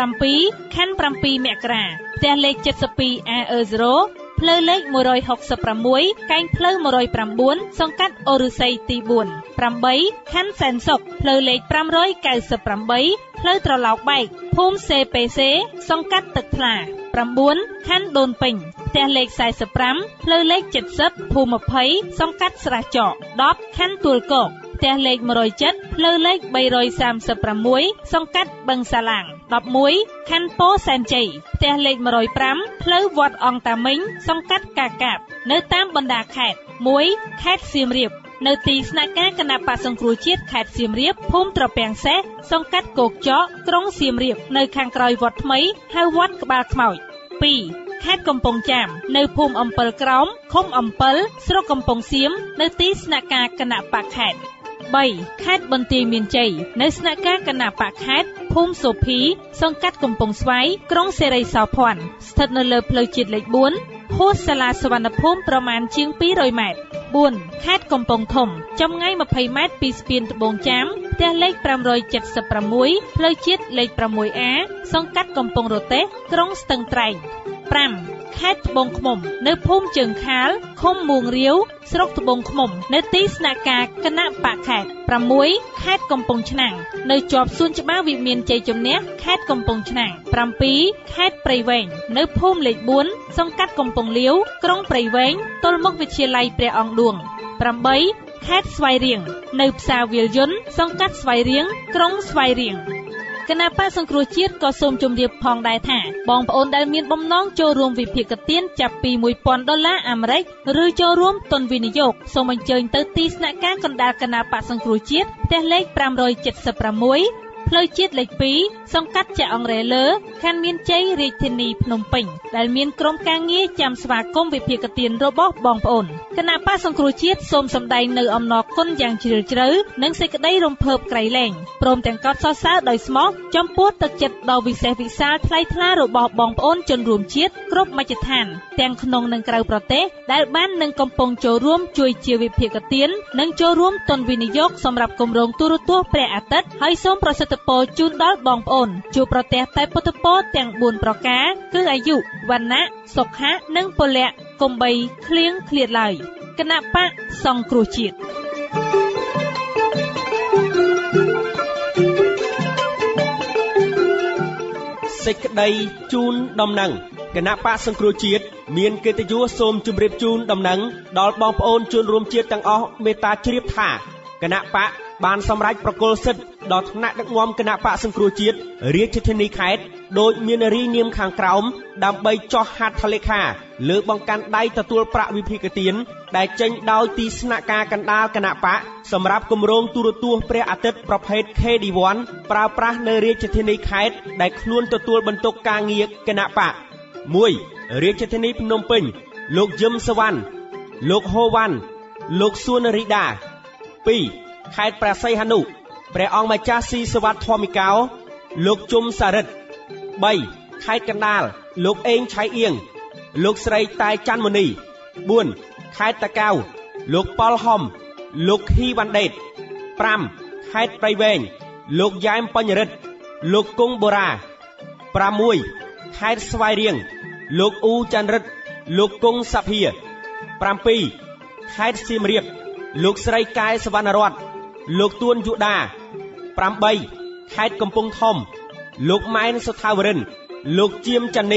7ខណ្ឌ7មករាផ្ទះលេខ72 AE0ផ្លូវលេខ166កែងផ្លូវ109សង្កាត់អូរុស័យទី4 8ខណ្ឌសែនសុខផ្លូវលេខ598ផ្លូវត្រឡោកបែកភូមិ CPC សង្កាត់ទឹកថ្លា9ខណ្ឌដូនពេញផ្ទះលេខ45ផ្លូវលេខ70ភូមិ20សង្កាត់ស្រះចក10ខណ្ឌទួលគោកផ្ទះលេខ107ផ្លូវលេខ336សង្កាត់បឹងសាឡាង11ខណ្ឌពោធិ៍សែនជ័យផ្ទះលេខ105ផ្លូវវត្តអង្គតាមិញសង្កាត់កាកាបនៅតាមបណ្ដាខេត្ត1ខេត្តសៀមរាបនៅទីស្នាក់ការគណៈបក្សសង្គ្រោះជាតិខេត្តសៀមរាបភូមិត្រពាំងសេះសង្កាត់គោកចកក្រុងសៀមរាបនៅខាងក្រោយវត្តថ្មីហៅវត្តក្បាលខ្មោច2ខេត្តកំពង់ចាមនៅភូមិអំពិលក្រោមឃុំអំពិលស្រុកកំពង់សៀមនៅទីស្នាក់ការគណៈបក្សខេត្ត3ខេត្តបន្ទាយមានជ័យនៅស្នាក់ការគណៈបក្សខេត្តភូមិសូភីសង្កាត់កំពង់ស្វាយក្រុងសេរីសោភ័ណ្ឌស្ថិតនៅលើផ្លូវជាតិលេខ4ហួសសាលាសុវណ្ណភូមិប្រមាណជាង200ម៉ែត្រ4ខេត្តកំពង់ធំចម្ងាយ20ម៉ែត្រពីស្ពានត្បូងចាមផ្ទះលេខ576ផ្លូវជាតិលេខ 6A សង្កាត់កំពង់រទេះក្រុងស្ទឹងត្រែង5ខេត្តត្បូងឃ្មុំនៅភូមិជើងខាលឃុំមួងរាវស្រុកត្បូងឃ្មុំនៅទីស្នាក់ការគណៈបក្សខេត្ត6ខេត្តកំពង់ឆ្នាំងនៅជាប់សួនច្បារវិមានជ័យជំនះខេត្តកំពង់ឆ្នាំង7ខេត្តព្រៃវែងនៅភូមិលេខ4សង្កាត់កំពង់លាវក្រុងព្រៃវែងទល់មុខវិទ្យាល័យព្រះអង្គឌួង8ខេត្តស្វាយរៀងនៅផ្សារវាលយន្តសង្កាត់ស្វាយរៀងក្រុងស្វាយរៀងគណៈបក្សសង្គ្រោះជាតិក៏សូមជម្រាបផងដែរថាបងប្អូនដែលមានបំណងចូលរួមវិភាគទានចាប់ពី$1000អាមេរិកឬចូលរួមទុនវិនិយោគសូមអញ្ជើញទៅទីស្នាក់ការកណ្ដាលគណៈបក្សសង្គ្រោះជាតិផ្ទះលេខ576ផ្លូវជាតិលេខ2សង្កាត់ជាអង្រេលើខណ្ឌមានជ័យរាជធានីភ្នំពេញដែលមានក្រុមការងារចាំស្វាគមន៍វិភាគទានរបស់បងប្អូនគណៈបក្សសង្គ្រោះជាតិសូមសម្ដែងនៅអំណរគុណយ៉ាងជ្រាលជ្រៅនិងសេចក្តីរំភើបក្រៃលែងព្រមទាំងកោតសរសើរដោយស្មោះចំពោះទឹកចិត្តដ៏វិសេសវិសាលថ្លៃថ្លារបស់បងប្អូនជនរួមជាតិគ្រប់មជ្ឈដ្ឋានទាំងក្នុងនិងក្រៅប្រទេសដែលបាននិងកំពុងចូលរួមជួយជាវិភាគទាននិងចូលរួមទុនវិនិយោគសម្រាប់គម្រោងទូរទស្សន៍ព្រះអាទិត្យហើយសូមប្រសិទ្ធពរជូនដល់បងប្អូនជួបប្រទះតែពុទ្ធពរទាំង4ប្រការគឺអាយុវណ្ណៈសុខៈនិងពលៈកុំបីឃ្លៀងឃ្លាតឡើយគណៈបក្សសង្គ្រោះជាតិសេចក្តីជូនដំណឹងគណៈបក្សសង្គ្រោះជាតិមានកិត្តិយសសូមជម្រាបជូនដំណឹងដល់បងប្អូនជនរួមជាតិទាំងអស់មេត្តាជ្រាបថាគណៈបកបានសម្រេចប្រគល់សិទ្ធិដល់ថ្នាក់ដឹកនាំគណៈបកសង្គ្រោះជាតិរាជធានីខេត្តដោយមានរាយនាមខាងក្រោមដើម្បីចុះហត្ថលេខាលើបង្កាន់ដៃទទួលប្រាក់វិភាគទានដែលចេញដោយទីស្នាក់ការកណ្ដាលគណៈបកសម្រាប់គម្រោងទូរទស្សន៍ព្រះអាទិត្យប្រភេទ KD1 ប្រើប្រាស់នៅរាជធានីខេត្តដែលខ្លួនទទួលបន្ទុកការងារគណៈបក 1. រាជធានីភ្នំពេញលោកយឹមសវណ្ណលោកហូវ៉ាន់លោកសួនរីដា 2. ខេត្តព្រះសីហនុព្រះអង្គម្ចាស់ស៊ីសវត្ថធម្មិកោលោកជុំសារិទ្ធ 3. ខេត្តកណ្ដាលលោកអេងឆៃអៀងលោកស្រីតែច័ន្ទមនី 4. ខេត្តតាកែវលោកប៉ុលហំលោកហ៊ីវ៉ាន់ដេត 5. ខេត្តព្រៃវែងលោកយ៉ែមបញ្ញរិទ្ធលោកគង់បូរ៉ា 6. ខេត្តស្វាយរៀងលោកអ៊ូច័ន្ទរិទ្ធលោកគង់សាភា 7. ខេត្តសៀមរាបលោកស្រីកែសវណ្ណរតន៍លោកទួនយុដា 8. ខេត្តកំពង់ធំលោកម៉ែនសុថាវរិនលោកជាមចាន់នី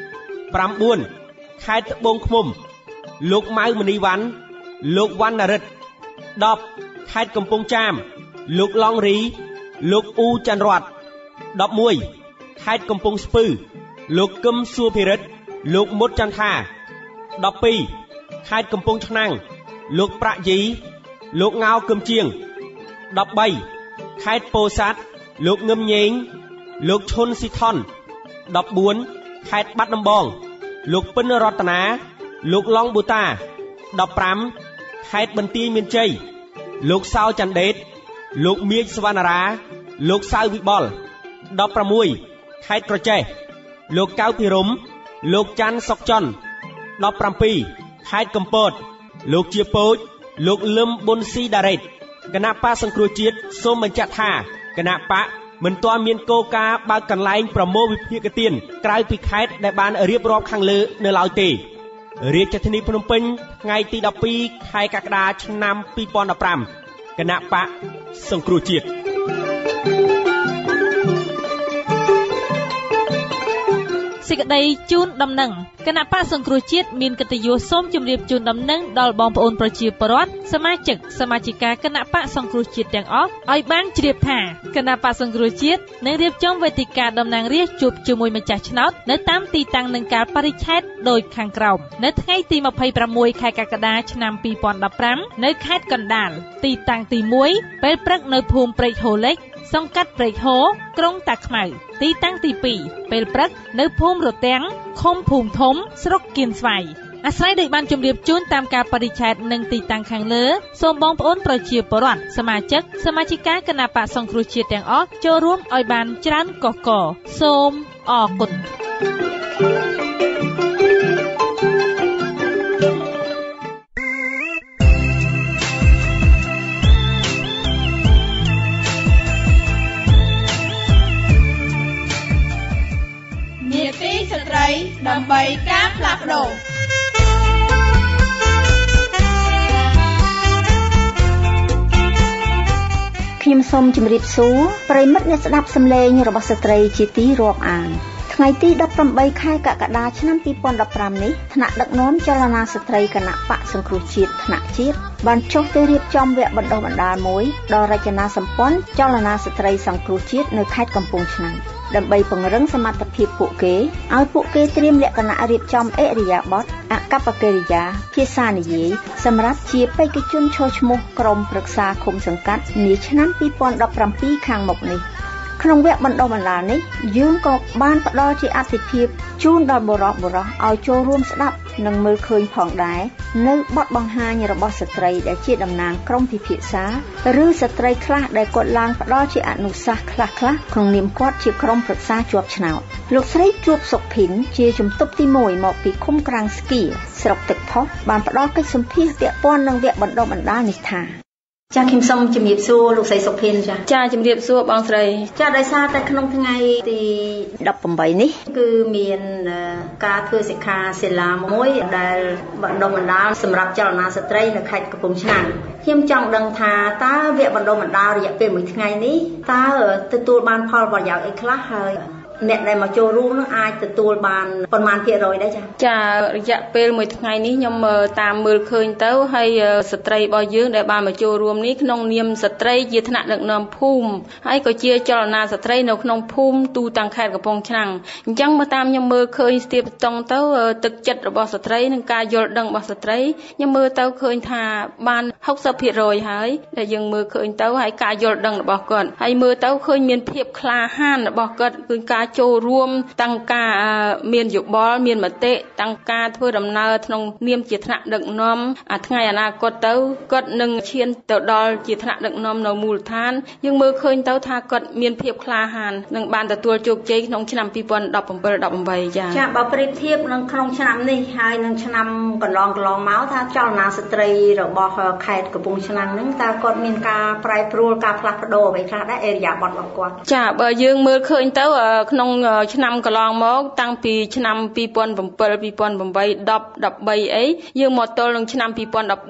9. ខេត្តត្បូងឃ្មុំលោកម៉ៅមនីវ៉ាន់លោកវណ្ណរិទ្ធ 10. ខេត្តកំពង់ចាមលោកឡុងរីលោកអ៊ូច័ន្ទរតន៍ 11. ខេត្តកំពង់ស្ពឺលោកកឹមសួភិរិទ្ធលោកមុតចន្ទថា 12. ខេត្តកំពង់ឆ្នាំងលោកប្រាក់យីលោកងៅកឹមជាង 13. ខេត្តពោធិ៍សាត់លោកងឹមញេងលោកឈុនស៊ីថន 14. ខេត្តបាត់ដំបងលោកពិនរតនាលោកឡុងប៊ូតា 15. ខេត្តបន្ទាយមានជ័យលោកសៅច័ន្ទដេតលោកមៀកសវណ្ណារាលោកសៅវិបុល 16. ខេត្តក្រចេះលោកកៅភិរមលោកច័ន្ទសុកច័ន្ទ 17. ខេត្តកំពតលោកជាពូជលោកលឹមប៊ុនស៊ីដារ៉េតគណៈបកសង្គ្រោះជាតិសូមបញ្ជាក់ថាគណៈបកមិនទាន់មានកោការបើកកន្លែងប្រមូលវិភាគទានក្រៅពីខេត្តដែលបានរៀបរាប់ខាងលើនៅឡើយទេរាជធានីភ្នំពេញថ្ងៃទី12ខែកក្កដាឆ្នាំ2015គណៈបកសង្គ្រោះជាតិសេចក្តីជូនដំណឹងគណៈបកសង្គ្រោះជាតិមានកិត្តិយសសូមជម្រាបជូនដំណឹងដល់បងប្អូនប្រជាពលរដ្ឋសមាជិកសមាជិកាគណៈបកសង្គ្រោះជាតិទាំងអស់ឲ្យបានជ្រាបថាគណៈបកសង្គ្រោះជាតិនឹងរៀបចំវេទិកាតំណាងរាស្ត្រជួបជាមួយម្ចាស់ឆ្នោតនៅតាមទីតាំងនិងកាលបរិច្ឆេទដូចខាងក្រោមនៅថ្ងៃទី26ខែកក្កដាឆ្នាំ2015នៅខេត្តកណ្ដាលទីតាំងទី1ពេលព្រឹកនៅភូមិព្រែកហូលិចសង្កាត់ព្រែកហូក្រុងតាខ្មៅទីតាំងទី2ពេលព្រឹកនៅភូមិរទាំងឃុំភូមិធំស្រុកគៀនស្វាយអាស្រ័យដោយបានជម្រាបជូនតាមការបរិច្ឆេទនិងទីតាំងខាងលើសូមបងប្អូនប្រជាពលរដ្ឋសមាជិកសមាជិកាគណៈបកសង្គ្រោះជាតិទាំងអស់ចូលរួមឲ្យបានច្រើនកកកសូមអរគុណដើម្បីការផ្លាស់ប្ដូរខ្ញុំសូមជម្រាបសួរប្រិមិត្តអ្នកស្ដាប់សំឡេងរបស់ស្ត្រីជាទីរាប់អានថ្ងៃទី18ខែកក្កដាឆ្នាំ2015នេះថ្នាក់ដឹកនាំចលនាស្ត្រីគណៈបកសង្គ្រោះជាតិថ្នាក់ជាតិបានចុះទៅរៀបចំវគ្គបណ្ដុះបណ្ដាលមួយដល់រចនាសម្ព័ន្ធចលនាស្ត្រីសង្គ្រោះជាតិនៅខេត្តកំពង់ឆ្នាំងដើម្បីពង្រឹងសមត្ថភាពពួកគេឲ្យពួកគេត្រៀមលក្ខណៈរៀបចំអិរិយាបថអកប្បកិរិយាភាសានិយាយសម្រាប់ជាបេក្ខជនចូលឈ្មោះក្រុមប្រឹក្សាឃុំសង្កាត់នាឆ្នាំ2017ខាងមុខនេះក្នុងវគ្គបណ្ដុះបណ្ដាលនេះយើងក៏បានផ្ដល់ជាអត្ថិភាពជូនដល់បុរសឲ្យចូលរួមស្ដាប់និងមើលឃើញផងដែរនៅបទបង្ហាញរបស់ស្ត្រីដែលជាតំណាងក្រុមពិភាក្សាឬស្ត្រីខ្លះដែលគាត់ឡើងផ្ដល់ជាអនុសាសន៍ខ្លះៗក្នុងនាមគាត់ជាក្រុមប្រឹក្សាជាប់ឆ្នោតលោកស្រីជួបសុភិនជាជំទប់ទី1មកពីឃុំក្រាំងស្គីស្រុកទឹកផុសបានផ្ដល់កិច្ចសម្ភាសន៍ពាក់ព័ន្ធនឹងវគ្គបណ្ដុះបណ្ដាលនេះថាចាខ្ញុំសូមជំរាបសួរលោកស្រីសុភិនចាជំរាបសួរបងស្រីចាដោយសារតែក្នុងថ្ងៃទី18នេះគឺមានការធ្វើសិក្ខាសាលាមួយដែលបណ្ដុះបណ្ដាលសម្រាប់ចលនាស្ត្រីនៅខេត្តកំពង់ឆ្នាំងខ្ញុំចង់ដឹងថាតើវគ្គបណ្ដុះបណ្ដាលរយៈពេល1ថ្ងៃនេះតើទទួលបានផលប្រយោជន៍អីខ្លះហើយអ្នកដែលមកចូលរួមនោះអាចទទួលបានប៉ុន្មានភាគរយដែរចារយៈពេលមួយថ្ងៃនេះខ្ញុំតាមមើលឃើញទៅហើយស្ត្រីរបស់យើងដែលបានមកចូលរួមនេះក្នុងនាមស្ត្រីជាថ្នាក់ដឹកនាំភូមិហើយក៏ជាចលនាស្ត្រីនៅក្នុងភូមិទូទាំងខេត្តកំពង់ឆ្នាំងអញ្ចឹងមកតាមខ្ញុំមើលឃើញស្ទាបស្ទង់ទៅទឹកចិត្តរបស់ស្ត្រីនិងការយល់ដឹងរបស់ស្ត្រីខ្ញុំមើលទៅឃើញថាបាន 60% ហើយដែលយើងមើលឃើញទៅហើយការយល់ដឹងរបស់គាត់ហើយមើលទៅឃើញមានភាពក្លាហានរបស់គាត់គឺការចូលរួមទាំងការមានយោបល់មានមតិទាំងការធ្វើដំណើរក្នុងនាមជាថ្នាក់ដឹកនាំថ្ងៃអនាគតទៅគាត់នឹងឈានទៅដល់ជាថ្នាក់ដឹកនាំនៅមូលដ្ឋានយើងមើលឃើញទៅថាគាត់មានភាពក្លាហាននិងបានទទួលជោគជ័យក្នុងឆ្នាំ2017-18 ចាបើប្រៀបធៀបនឹងក្នុងឆ្នាំនេះហើយនឹងឆ្នាំកន្លងមកថាចលនាស្ត្រីរបស់ខេត្តកំពង់ឆ្នាំងហ្នឹងតើគាត់មានការប្រែប្រួលការផ្លាស់ប្ដូរអ្វីខ្លះដែរអេរយាប័តរបស់គាត់ចាបើយើងមើលឃើញទៅក្នុងឆ្នាំកន្លងមកតាំងពីឆ្នាំ2007 2008 10 13អីយើងមកទល់នឹងឆ្នាំ2014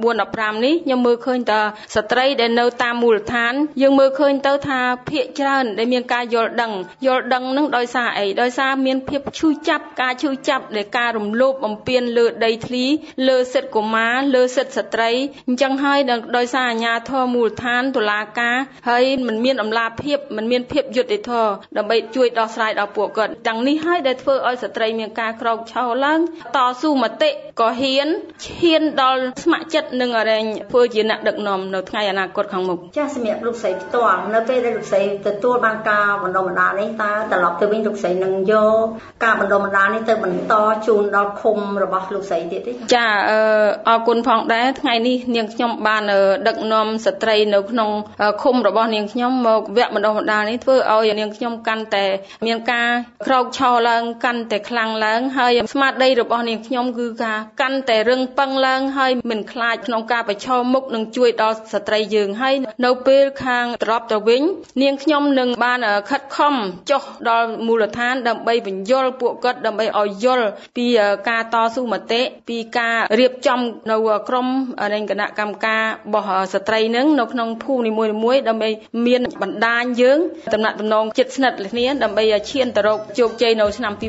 15នេះខ្ញុំមើលឃើញតើស្ត្រីដែលនៅតាមមូលដ្ឋានយើងមើលឃើញទៅថាភាគច្រើនដែលមានការយល់ដឹងនឹងដោយសារអីដោយសារមានភាពឈឺចាប់ដែលការរំលោភបំពានលើដីធ្លីលើសិទ្ធិកុមារលើសិទ្ធិស្ត្រីអញ្ចឹងហើយដោយសារអាជ្ញាធរមូលដ្ឋានតុលាការហើយមិនមានអំណាចភាពមិនមានភាពយុត្តិធម៌ដើម្បីជួយដោះស្រាយដល់ពួកគាត់ទាំងនេះហើយដែលធ្វើឲ្យស្ត្រីមានការក្រោកឈរឡើងតស៊ូមតិក៏ហ៊ានឈានដល់ស្ម័គ្រចិត្តនឹងរែងធ្វើជាអ្នកដឹកនាំនៅថ្ងៃអនាគតខាងមុខចាសម្រាប់លោកស្រីផ្ទាល់នៅពេលដែលលោកស្រីទទួលបានការបណ្ដុះបណ្ដាលនេះតើត្រឡប់ទៅវិញលោកស្រីនឹងយកការបណ្ដុះបណ្ដាលនេះទៅបន្តជូនដល់ឃុំរបស់លោកស្រីទៀតទេចាអរគុណផងដែរថ្ងៃនេះនាងខ្ញុំបានដឹកនាំស្ត្រីនៅក្នុងឃុំរបស់នាងខ្ញុំមកវគ្គបណ្ដុះបណ្ដាលនេះធ្វើឲ្យនាងខ្ញុំកាន់តែមានការក្រោកឈរឡើងកាន់តែខ្លាំងឡើងហើយស្មារតីរបស់នាងខ្ញុំគឺការកាន់តែរឹងប៉ឹងឡើងហើយមិនខ្លាចក្នុងការប្រឈមមុខនឹងជួយដល់ស្ត្រីយើងហើយនៅពេលខាងត្រឡប់ទៅវិញនាងខ្ញុំនឹងបានខិតខំចុះដល់មូលដ្ឋានដើម្បីបញ្យល់ពួកគាត់ដើម្បីឲ្យយល់ពីការតស៊ូមតិពីការរៀបចំនៅក្រុមគណៈកម្មការរបស់ស្ត្រីនឹងនៅក្នុងភូមិនីមួយៗដើម្បីមានបណ្ដាញយើងតំណែងតំណងជិតស្និទ្ធគ្នាដើម្បីឈានទៅរកជោគជ័យនៅឆ្នាំ2017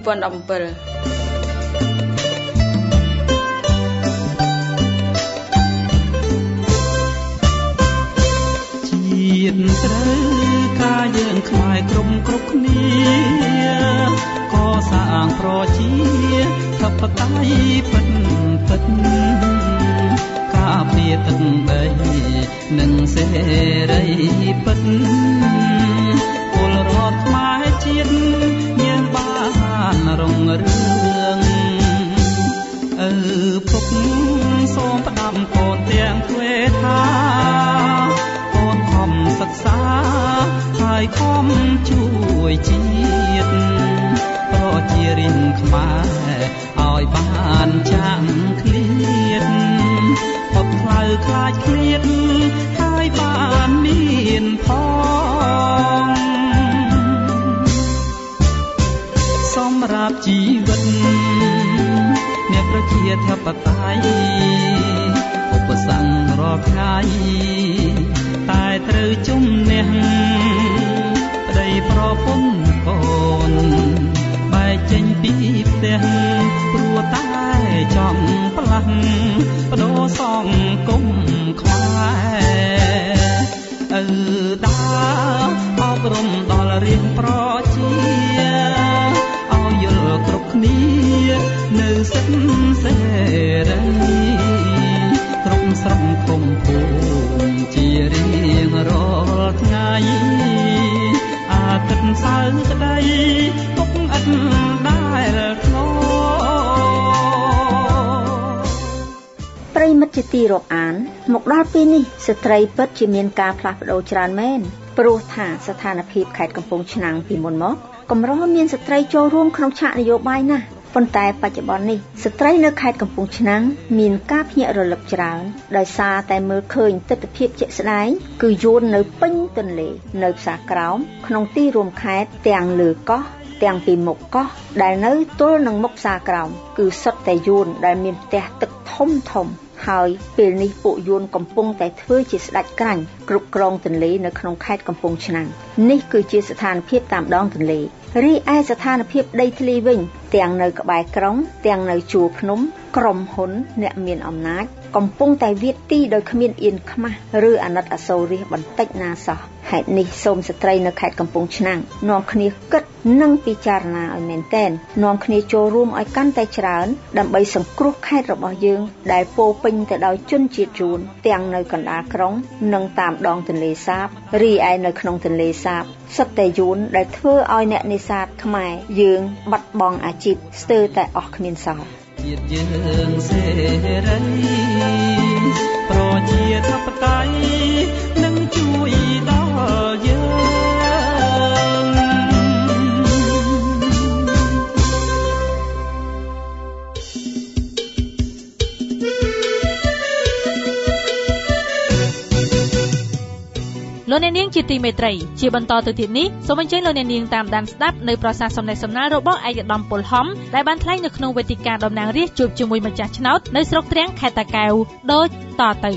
ជាតិត្រូវការយើងខ្មែរគ្រប់គ្នាកសាងប្រជាធិបតេយ្យពិតការពារទឹកដីនិងសេរីពិតពលរដ្ឋខ្មែរជាតិយើងបានរុងរឿងពុកសូមផ្ដាំកូនទាំងទ្វេថាកូនខំសិក្សាហើយខំជួយជាតិប្រជារាស្ត្រខ្មែរឲ្យបានចាំឃ្លាតផុតផ្លូវខ្លាចឃ្លាតហើយបានមានផងសម្រាប់ជីវិតអ្នកប្រជាធិបតេយ្យឧបសគ្គរាល់ថ្ងៃតែត្រូវជំនះប្តីប្រពន្ធកូនបែកចេញពីផ្ទះព្រោះតែចង់ផ្លាស់បដូរសង្គមខ្មែរដើរអប់រំដល់រៀនប្រជាឲ្យយល់គ្រប់គ្នានៅសិទ្ធិសេរីគ្រប់ស្រំឃុំភូមិជារៀងរាល់ថ្ងៃអាទិត្យសៅរ៍ក្តីទុកឥតដែលធ្លាប្រិមិត្តជាទីរាប់អានមកដល់ពេលនេះស្ត្រីពិតជាមានការផ្លាស់ប្ដូរច្រើនមែនព្រោះថាស្ថានភាពខេត្តកំពង់ឆ្នាំងពីមុនមកកម្រមានស្ត្រីចូលរួមក្នុងឆាកនយោបាយណាស់ប៉ុន្តែបច្ចុប្បន្ននេះស្ត្រីនៅខេត្តកំពង់ឆ្នាំងមានការភ្ញាក់រលឹកច្រើនដោយសារតែមើលឃើញទស្សនវិជ្ជាជាក់ស្ដែងគឺយួននៅពេញទន្លេនៅផ្សារក្រោមក្នុងទីរួមខេត្តទាំងលើកោះទាំងពីមុខកោះដែលនៅទល់នឹងមុខផ្សារក្រោមគឺសុទ្ធតែយួនដែលមានផ្ទះទឹកធំហើយពេលនេះពួកយួនកំពុងតែធ្វើជាស្ដេចក្រាញ់គ្រប់គ្រងទន្លេនៅក្នុងខេត្តកំពង់ឆ្នាំងនេះគឺជាស្ថានភាពតាមដងទន្លេរីឯស្ថានភាពដីធ្លីវិញទាំងនៅក្បែរក្រុងទាំងនៅជួរភ្នំក្រុមហ៊ុនអ្នកមានអំណាចកំពុងតែវាយទីដោយគ្មានអៀនខ្មាស់ឬអាណិតអាសូររាសបន្តិចណាសោះហេតុនេះសូមស្ត្រីនៅខេត្តកំពង់ឆ្នាំងនាំគ្នាគិតនិងពិចារណាឲ្យមែនទែននាំគ្នាចូលរួមឲ្យកាន់តែច្រើនដើម្បីសង្គ្រោះខេត្តរបស់យើងដែលពោពេញទៅដោយជនជាតិយួនទាំងនៅកណ្ដាលក្រុងនិងតាមដងទន្លេសាបរីឯនៅក្នុងទន្លេសាបសុទ្ធតែយួនដែលធ្វើឲ្យអ្នកនេសាទខ្មែរយើងបាត់បង់អាជីពស្ទើរតែអស់គ្មានសល់ជាតិយើងសេរីប្រជាធិបតេយ្យនឹងជួយដល់យើងលោកអ្នកនាងជាទីមេត្រីជាបន្តទៅទៀតនេះសូមអញ្ជើញលោកអ្នកនាងតាមដានស្ដាប់នៅប្រសាសន៍សំណេះសំណាលរបស់ឯកឧត្តមពលហំដែលបានថ្លែងនៅក្នុងវេទិកាតំណាងរាស្ត្រជួបជាមួយម្ចាស់ឆ្នោតនៅស្រុកទ្រាំងខេត្តតាកែវដូចតទៅ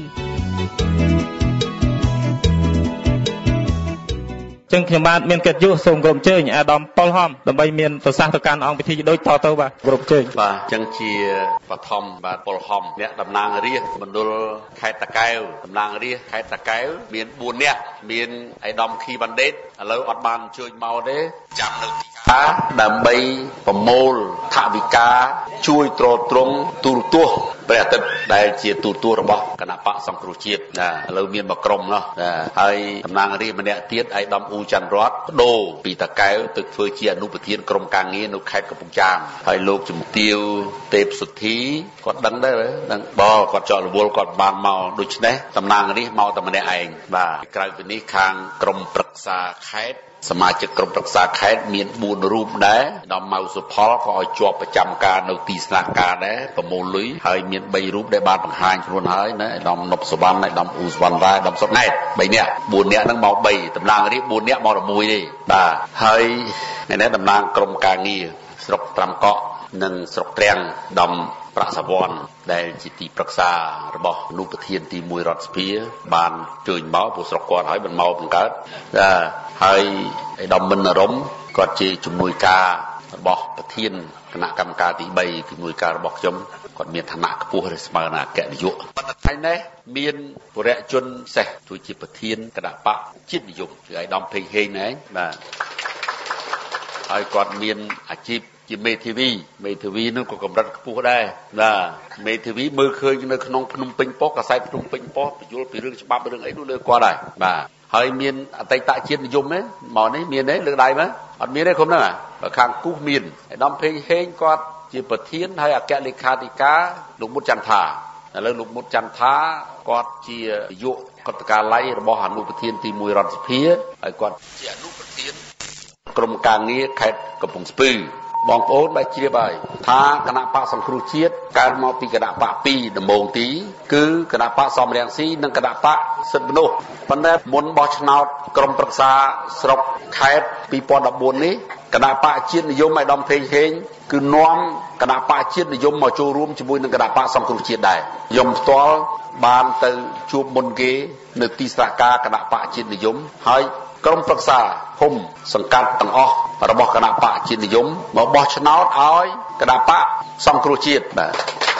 ចឹងខ្ញុំបាទមានកិត្តិយសសូមគោរពអញ្ជើញអាដាមប៉ុលហំដើម្បីមានប្រសាសន៍ទៅកាន់អង្គពិធីដូចតទៅបាទគោរពអញ្ជើញបាទចឹងជាបឋមបាទប៉ុលហំអ្នកតំណាងរាស្ត្រមណ្ឌលខេត្តតាកែវតំណាងរាស្ត្រខេត្តតាកែវមាន4នាក់មានអាដាមខីបណ្ឌិតឥឡូវអត់បានអញ្ជើញមកទេចាំនៅទីការដើម្បីប្រមូលថវិកាជួយទ្រទ្រង់ទូរទស្សន៍ព្រះអាទិត្យដែលជាទូរទស្សន៍របស់គណៈបកសង្គ្រោះជាតិណាឥឡូវមានមកក្រុមនោះហើយតំណាងរាស្ត្រម្នាក់ទៀតអាដាមអ៊ូច័ន្ទរតបដូរពីតាកែវទៅធ្វើជាអនុប្រធានក្រុមការងារនៅខេត្តកំពង់ចាមហើយលោកជំទាវទេពសុទ្ធីគាត់ដឹងដែរដឹងបងគាត់ចောက်រវល់គាត់បានមកដូច្នេះតំណាងរាស្ត្រមកតែម្នាក់ឯងបាទក្រៅពីនេះខាងក្រុមប្រឹក្សាខេត្តសមាជិកក្រុមប្រឹក្សាខេត្តមាន4រូបដែរដល់ម៉ៅសុផលក៏ឲ្យជាប់ប្រចាំការនៅទីស្នាក់ការដែរប្រមូលលុយហើយមាន3រូបដែលបានបង្ហាញខ្លួនហើយណាឯកឧត្តមនប់សវណ្ណឯកឧត្តមអ៊ូសវណ្ណរ៉ាឯកឧត្តមសុតណែត3នាក់4នាក់ហ្នឹងមក3តំណាងរាស្ត្រ4នាក់មក6ទេបាទហើយនេះតំណាងក្រុមការងារស្រុកត្រាំកក់និងស្រុកទ្រាំងដំប្រាក់សវណ្ណដែលជាទីប្រឹក្សារបស់អនុប្រធានទី1រដ្ឋសភាបានជើញមកពួកស្រុកគាត់ហើយបានមកបង្កើតហើយឯកឧត្តមមិនរំគាត់ជាជំនួយការរបស់ប្រធានគណៈកម្មការទី3ជំនួយការរបស់ខ្ញុំគាត់មានឋានៈខ្ពស់ឬស្មើនឹងអគ្គនាយកប៉ុន្តែថ្ងៃនេះមានបុរៈជនសេះជួយជាប្រធានគណៈបកជាតិនិយមគឺឯកឧត្តមពេញហេងហ្នឹងបាទហើយគាត់មានអាជីពជាមេធាវីនោះក៏កម្រិតខ្ពស់ដែរណាមេធាវីមើលឃើញនៅក្នុងភ្នំពេញប៉ុស្តិ៍កាសែតភ្នំពេញប៉ុស្តិ៍បញ្យល់ពីរឿងច្បាប់រឿងអីនោះលើគាត់ដែរបាទហើយមានអតីតជាតិនិយមទេមកនេះមានទេលើកដៃមើលអត់មានទេខ្ញុំហ្នឹងបើខាងគូសមានឯកឧត្តមពេញហេងគាត់ជាប្រធានហើយអគ្គលេខាធិការលោកមុតចន្ទថាឥឡូវលោកមុតចន្ទថាគាត់ជានាយកកតកាល័យរបស់អនុប្រធានទី1រដ្ឋសភាហើយគាត់ជាអនុប្រធានក្រុមការងារខេត្តកំពង់ស្ពឺបងប្អូនបានជ្រាបហើយថាគណៈបកសង្គ្រោះជាតិកើតមកពីគណៈបក2ដំបូងទីគឺគណៈបកសំរងស៊ីនិងគណៈបកសិទ្ធិមនុស្សប៉ុន្តែមុនបោះឆ្នោតក្រុមប្រឹក្សាស្រុកខេត្ត2014នេះគណៈបកជាតិនិយមឯកឧត្តមពេញហេងគឺនាំគណៈបកជាតិនិយមមកចូលរួមជាមួយនឹងគណៈបកសង្គ្រោះជាតិដែរខ្ញុំផ្ទាល់បានទៅជួបមុនគេនៅទីស្នាក់ការគណៈបកជាតិនិយមហើយក្រុមប្រឹក្សាភូមិសង្កាត់ទាំងអស់របស់គណៈបកជាតិនិយមមកបោះឆ្នោតឲ្យគណៈបកសង្គ្រោះជាតិបាទ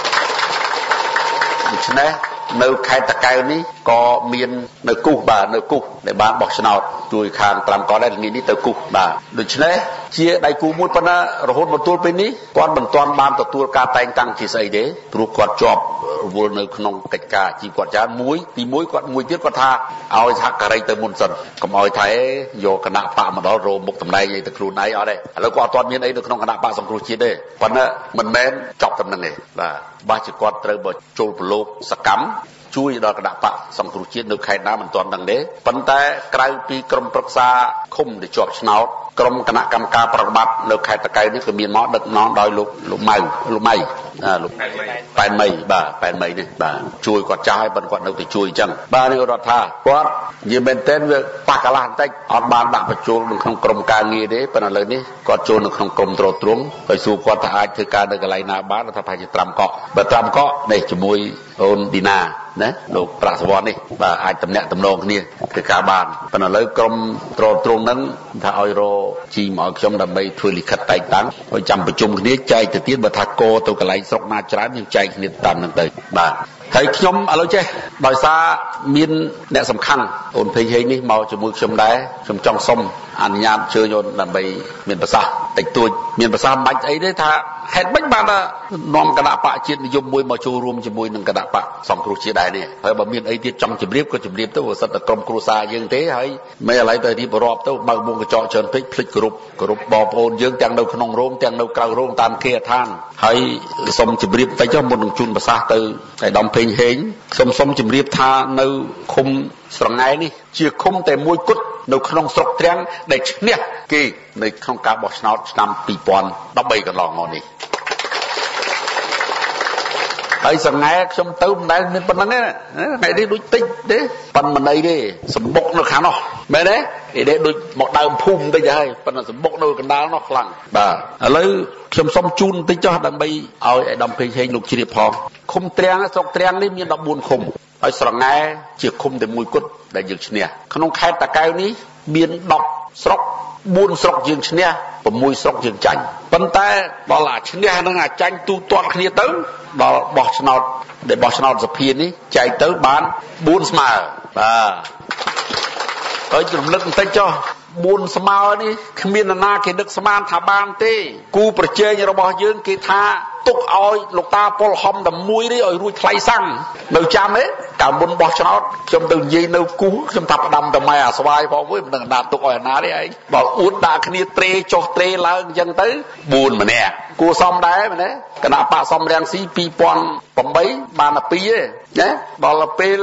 ដូច្នេះនៅខេត្តតាកែវនេះក៏មាននៅគូសបាទនៅគូសដែលបានបោះឆ្នោតជួយខាងត្រាំកដែរថ្ងៃនេះទៅគូសបាទដូច្នេះជាដៃគូមួយប៉ុន្តែរហូតមកទល់ពេលនេះគាត់មិនទាន់បានទទួលការតែងតាំងជាស្អីទេព្រោះគាត់ជាប់រវល់នៅក្នុងកិច្ចការជីវគាត់ច្រើនទី1គាត់មួយទៀតគាត់ថាឲ្យសហការីទៅមុនសិនកុំឲ្យថាយកគណៈបកមកដល់រោមុខតំណែងអីទៅខ្លួនឯងអត់ទេឥឡូវគាត់អត់ទាន់មានអីនៅក្នុងគណៈបកសង្គ្រោះជាតិទេប៉ុន្តែមិនមែនចប់តែនឹងទេបាទបើជាគាត់ត្រូវមកចូលប្រឡូកសកម្មជួយដល់គណៈបកសង្គ្រោះជាតិនៅខេត្តណាមិនទាន់ដឹងទេប៉ុន្តែក្រៅពីក្រុមប្រឹក្សាឃុំដែលជាប់ឆ្នោតក្រុមគណៈកម្មការប្រតិបត្តិនៅខេត្តតាកែវនេះក៏មានមកដឹកនាំដោយលោកម៉ៅលោកប៉ែនមីបាទប៉ែនមីនេះបាទជួយគាត់ចាស់ឲ្យគាត់នៅទៅជួយអញ្ចឹងបាទនេះរដ្ឋថាគាត់និយាយមែនទែនវាប៉ះកន្លះបន្តិចអត់បានដាក់បញ្ចូលនៅក្នុងក្រុមការងារទេប៉ុន្តែឥឡូវនេះគាត់ចូលនៅក្នុងក្រុមត្រួតត្រងហើយសួរគាត់ថាអាចធ្វើការនៅកន្លែងណាបានថាប្រហែលជាត្រាំកក់បើត្រាំកក់នេះជាមួយអូនឌីណាណាលោកប្រាក់សវណ្ណនេះបាទអាចតំណាក់តំណងគ្នាធ្វើការបានប៉ុន្តែឥឡូវក្រុមត្រួតត្រងហ្នឹងថាឲ្យរជីមឲ្យខ្ញុំដើម្បីធ្វើលិខិតតែងតាំងឲ្យចាំប្រជុំគ្នាចែកទៅទៀតបើថាកោទៅកន្លែងស្រុកណាច្រើនយើងចែកគ្នាតាមហ្នឹងទៅបាទហើយខ្ញុំឥឡូវចេះដោយសារមានអ្នកសំខាន់អូនភេងហេងនេះមកជាមួយខ្ញុំដែរខ្ញុំចង់សុំអនុញ្ញាតជើញអូនដើម្បីមានប្រសាសន៍តិចតួចមានប្រសាសន៍មិនបាច់អីទេថាហេតុម៉េចបាននាំគណៈបកជាតិនិយមមួយមកចូលរួមជាមួយនឹងគណៈបកសង្គ្រោះជាតិដែរនេះហើយបើមានអីទៀតចង់ជម្រាបក៏ជម្រាបទៅសិតតែក្រុមគ្រួសារយើងទេហើយមិនឥឡូវទៅរៀបរាប់ទៅបើកមុខកញ្ចក់ច្រើនពេកភ្លេចគ្រប់បងប្អូនយើងទាំងនៅក្នុងរោងទាំងនៅក្រៅរោងតាមគេដ្ឋានហើយសូមជម្រាបតិចមុននឹងជូនប្រសាសន៍ទៅឯកឧត្តមភេងហេងខ្ញុំសូមជម្រាបថានៅឃុំស្រងែនេះជាឃុំតែមួយគត់នៅក្នុងស្រុកទ្រាំងដែលឈ្នះគេនៅក្នុងការបោះឆ្នោតឆ្នាំ2013កន្លងមកនេះហើយស្រងែខ្ញុំទៅមិនដែលមានប៉ុណ្្នឹងទេថ្ងៃនេះដូចតិចទេប៉ុន្មានអីទេសម្បុកនៅខាងនោះមែនទេឯនេះដូចមកដើមភូមិតិចហើយប៉ុន្តែសម្បុកនៅកណ្ដាលនោះខ្លាំងបាទឥឡូវខ្ញុំសុំជូនបន្តិចចុះដើម្បីឲ្យឯកឧត្តមភេងហេងលោកជ្រាបផងឃុំទ្រាំងស្រុកទ្រាំងនេះមាន14ឃុំហើយស្រងែជាឃុំតែមួយគត់ដែលយើងឈ្នះក្នុងខេត្តតាកែវនេះមាន10ស្រុក4ស្រុកយើងឈ្នះ6ស្រុកយើងចាញ់ប៉ុន្តែដល់អាឈ្នះនឹងអាចាញ់ទូទាត់គ្នាទៅដល់បោះឆ្នោតដែលបោះឆ្នោតសភានេះចែកទៅបាន4ស្មើបាទហើយរំលឹកបន្តិចចុះ4ស្មើនេះគ្មាននរណាគេនឹកស្មានថាបានទេគូប្រជែងរបស់យើងគេថាទុកឲ្យលោកតាពលហំតែមួយនេះឲ្យរួចថ្លៃសាំងនៅចាំទេកាលមុនបោះឆ្នោតខ្ញុំទៅនិយាយនៅគូខ្ញុំថាផ្ដាំតែម៉ែអាស្វាយផងវិញមិនដឹងណាទុកឲ្យអាណាទេឯងបើអួតដាក់គ្នាត្រេចុះត្រេឡើងអញ្ចឹងទៅ4ម្នាក់គួសមដែរមែនទេគណៈបកសំរាំងស៊ី2008បានតែ2ទេណាដល់ពេល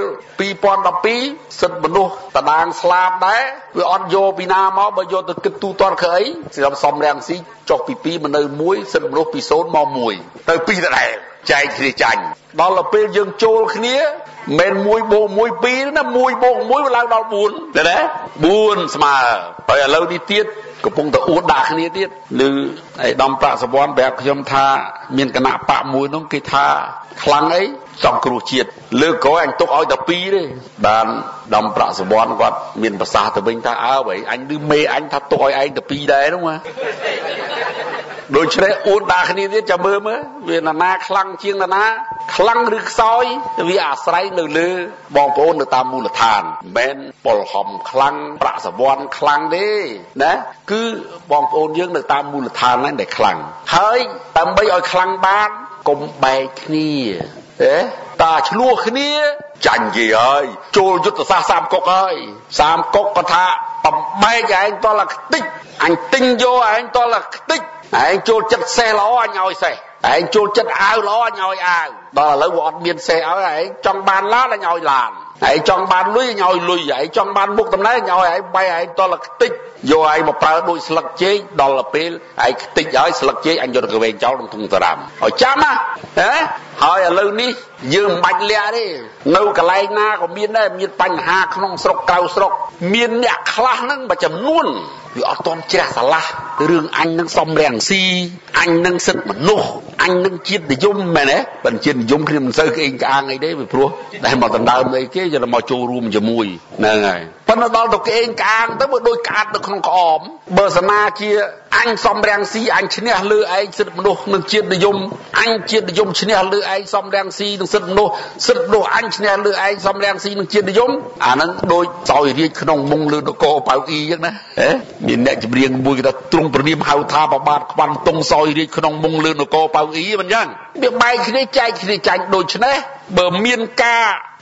2012សិទ្ធិមនុស្សតដាងស្លាប់ដែរវាអត់យកពីណាមកបើយកទៅគិតទូទាត់គឺអីសម្រាប់សំរាំងស៊ីចុះពី2មកនៅ1សិទ្ធិមនុស្សពី0មក1ទៅ2ដដែលចែកគ្នាចាញ់ដល់ពេលយើងចូលគ្នាមិន1បូក1 2ណា1បូក1វាឡើងដល់4ឃើញទេ4ស្មើហើយឥឡូវនេះទៀតកំពុងតែអួតដាក់គ្នាទៀតឬឯកឧត្តមប្រាក់សវណ្ណប្រាប់ខ្ញុំថាមានគណៈបកមួយនោះគេថាខ្លាំងអីសង្គ្រោះជាតិលើកក្រោយអញទុកឲ្យតែ2ទេបានឧត្តមប្រាក់សវណ្ណគាត់មានប្រសាសន៍ទៅវិញថាអើបើអញឮមេអញថាទុកឲ្យឯងតែ2ដែរនោះណាដូច្នេះអួតដាក់គ្នាទៀតចាំមើលវាណាខ្លាំងជាងណាខ្លាំងឬខ្សោយវាអាស្រ័យនៅលើបងប្អូននៅតាមមូលដ្ឋានមិនមែនពលហំខ្លាំងប្រាក់សវណ្ណខ្លាំងទេណាគឺបងប្អូនយើងនៅតាមមូលដ្ឋានហ្នឹងដែលខ្លាំងហើយដើម្បីឲ្យខ្លាំងបានកុំបែកគ្នាតាឆ្លោះគ្នាចាញ់គេហើយចូលយុទ្ធសាស្ត្រសាមកុកហើយសាមកុកគាត់ថាបំបែកឯងតលខ្ទេចអញទិញយកឯងតលខ្ទេចឯងចូលចិត្តសេះល្អអញឲ្យសេះឯងចូលចិត្តអាវល្អអញឲ្យអាវដល់ឥឡូវវាអត់មានសេះឲ្យឯងចង់បានឡានអញឲ្យឡានឯងចង់បានលុយអញឲ្យលុយឯងចង់បានមុខតំណែងអញឲ្យឯងបែកឯងតលខ្ទេចយកឯងមកប្រើដូចស្លឹកចេកដល់ពេលឯងខ្ទេចហើយស្លឹកចេកអញយកទៅកវែងចោលក្នុងធុងតារាមឲ្យចាំណាហើយឥឡូវនេះយើងមិនបាច់លាក់ទេនៅកន្លែងណាក៏មានដែរមានបញ្ហាក្នុងស្រុកក្រៅស្រុកមានអ្នកខ្លះហ្នឹងមួយចំនួនវាអត់ទាន់ជ្រះស្រឡះរឿងអញនឹងសំរាំងស៊ីអញនឹងសិទ្ធិមនុស្សអញនឹងជាតិនិយមមែនទេបើជាតិនិយមគ្នាមិនសូវក្អេងក្អាងអីទេពីព្រោះដែលមកដណ្ដើមអីគេយកមកចូលរួមជាមួយហ្នឹងហើយប៉ុន្តែដល់ទៅក្អេងក្អាងទៅវាដូចក្អាត់នៅក្នុងក្អមបើសនាជាអញសំរាំងស៊ីអញឈ្នះលើឯងសិទ្ធិមនុស្សនឹងជាតិនិយមអញជាតិនិយមឈ្នះលើឯងសំរាំងស៊ីនឹងសិទ្ធិមនុស្សអញឈ្នះលើឯងសំរាំងស៊ីនឹងជាតិនិយមអាហ្នឹងដូចសោយរាជក្នុងមុងលើនគរប៉ៅអ៊ីអញ្ចឹងណាមានអ្នកចម្រៀងមួយគេថាទ្រង់ព្រះនាមហៅថាបបាទខ្វាន់តុងសោយរាជក្នុងមុងលើនគរប៉ៅអ៊ីមិនអញ្ចឹងវាបែកគ្នាចែកគ្នាចាញ់ដូច្នេះបើមានការ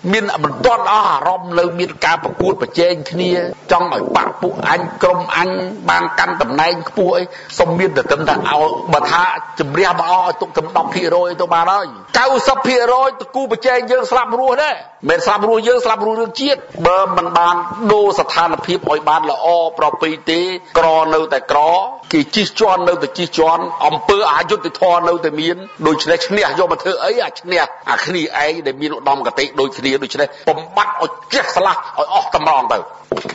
មានមិនទាន់អស់អារម្មណ៍នៅមានការប្រកួតប្រជែងគ្នាចង់ឲ្យបាក់ពួកអញក្រុមអញបានកាន់តំណែងខ្ពស់អីសុំមានតែត្រឹមតែឲ្យបើថាជំរះមកអស់ឲ្យទុកត្រឹម 10% ទៅបានហើយ 90% តគូប្រជែងយើងស្លាប់រស់ដែរមិនស្លាប់រស់យើងស្លាប់រស់រឿងជាតិបើមិនបានដូរស្ថានភាពឲ្យបានល្អប្រពៃទេក្រនៅតែក្រគេជិះជាន់នៅតែជិះជាន់អំពើអយុត្តិធម៌នៅតែមានដូច្នេះឈ្នះយកមកធ្វើអីអាឈ្នះអាគ្នាឯងដែលមានឧត្តមគតិដូចគ្នាដូច្នេះបំបត្តិឲ្យជះស្លាស់ឲ្យអស់តម្រង់ទៅឥ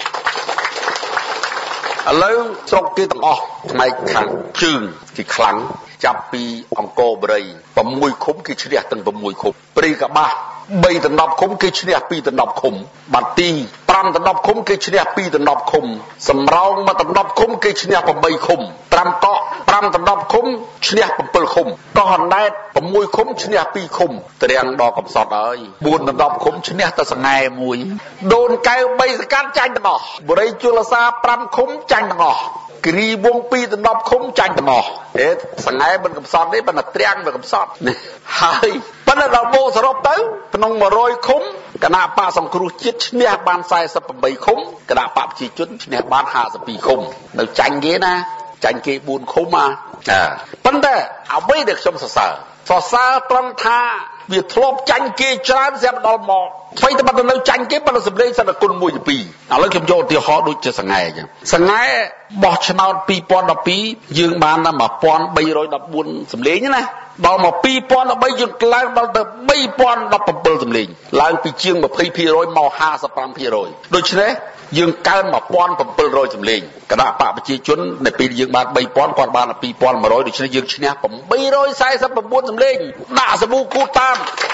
ឡូវស្រុកគេទាំងអស់ផ្នែកខាងជើងគេខ្លាំងចាប់ពីអង្គរបរិយ6ឃុំគេឈ្នះទាំង6ឃុំព្រីកបាស់3ដណ្ដប់ឃុំគេឈ្នះ2ដណ្ដប់ឃុំបាត់ទី5ដណ្ដប់ឃុំគេឈ្នះ2ដណ្ដប់ឃុំសំរោង1ដណ្ដប់ឃុំគេឈ្នះ8ឃុំត្រាំកក់5ដណ្ដប់ឃុំឈ្នះ7ឃុំកោះអណ្ដែត6ឃុំឈ្នះ2ឃុំត្រាំងដល់កំសត់ហើយ4ដណ្ដប់ឃុំឈ្នះតែសង្ហែ1ដូនកែវ3សកាត់ចាញ់ទាំងអស់បរិយជលសា5ឃុំចាញ់ទាំងអស់គិរីវង2ដណ្ដប់ឃុំចាញ់ទាំងអស់សង្ហែមិនកំសត់ទេប៉ុន្តែត្រាំងវាកំសត់ហើយប៉ុន្តែដល់បូកសរុបទៅក្នុង100ឃុំគណៈបកសង្គ្រោះជាតិឈ្នះបាន48ឃុំគណៈបកប្រជាជនឈ្នះបាន52ឃុំនៅចាញ់គេណាចាញ់គេ4ឃុំប៉ុន្តែអ្វីដែលខ្ញុំសរសើរត្រង់ថាវាធ្លាប់ចាញ់គេច្រើនស្រាប់ដល់មកថ្មីតែបាត់នៅចាញ់គេប៉ុន្តែសម្លេងសន្តិគុណ1ទៅ2ឥឡូវខ្ញុំយកឧទាហរណ៍ដូចជាសង្ហែអញ្ចឹងសង្ហែបោះឆ្នោត2012យើងបានដល់1314សម្លេងណាដល់មក2013យើងឡើងដល់ទៅ3017សម្លេងឡើងពីជាង 20% មក 55% ដូច្នេះយើងកើន 1700 សម្លេងគណៈបកប្រជាជននៅពេលយើងបាន 3000គាត់បាន 2100 ដូច្នេះយើងឈ្នះ 849 សម្លេងដាក់សាប៊ូគូតាម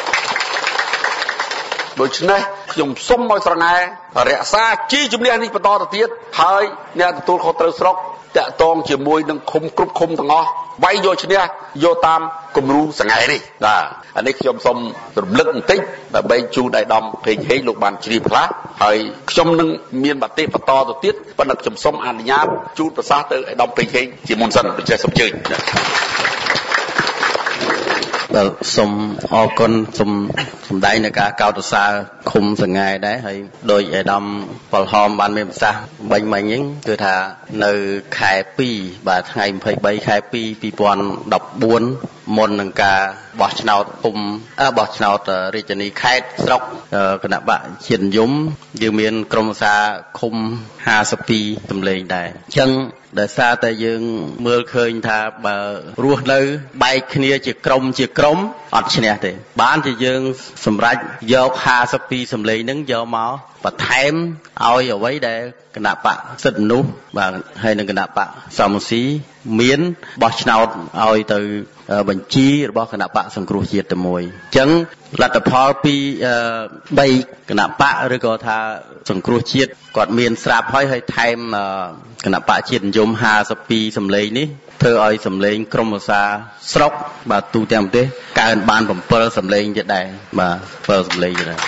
ដូច្នេះខ្ញុំសុំឲ្យស្រណែរក្សាជីជំនះនេះបន្តទៅទៀតហើយអ្នកទទួលខុសត្រូវស្រុកតាក់ទងជាមួយនឹងឃុំគ្រប់ឃុំទាំងអស់វាយយកឈ្នះយកតាមគំរូសង្ហែនេះបាទអានេះខ្ញុំសូមរំលឹកបន្តិចដើម្បីជូនឲ្យដំពេញហេងលោកបានជ្រាបខ្លះហើយខ្ញុំនឹងមានមតិបន្តទៅទៀតប៉ុន្តែខ្ញុំសូមអនុញ្ញាតជូនប្រសាសន៍ទៅឲ្យដំពេញហេងជាមុនសិនដូចជាសូមជើញសូមអរគុណសូមសម្ដែងនៅការកោតសរសើរឃុំសង្ហែដែរហើយដោយឯកឧត្តមពលហមបានមានប្រសាសន៍មិញហ្នឹងគឺថានៅខែ2បាទថ្ងៃ23ខែ2 2014មុននឹងការបោះឆ្នោតឃុំបោះឆ្នោតរាជធានីខេត្តស្រុកគណៈបកជាតិនិយមយើងមានក្រុមប្រឹក្សាឃុំ52សម្លេងដែរអញ្ចឹងដោយសារតែយើងមើលឃើញថាបើរស់នៅបែកគ្នាជាក្រុមអត់ឈ្នះទេបានជាយើងសម្រេចយក52សម្លេងហ្នឹងយកមកបន្ថែមឲ្យអ្វីដែលគណៈបកសិទ្ធិមនុស្សបាទហើយនឹងគណៈបកសមស៊ីមានបោះឆ្នោតឲ្យទៅបញ្ជីរបស់គណៈបកសង្គ្រោះជាតិតែមួយអញ្ចឹងលទ្ធផលពី3គណៈបកឬក៏ថាសង្គ្រោះជាតិគាត់មានស្រាប់ហើយថែមគណៈបកជាតិនិយម52សម្លេងនេះធ្វើឲ្យសម្លេងក្រុមប្រឹក្សាស្រុកបាទទូទាំងប្រទេសកើនបាន7សម្លេងទៀតដែរបាទ7សម្លេងទៀតដែរ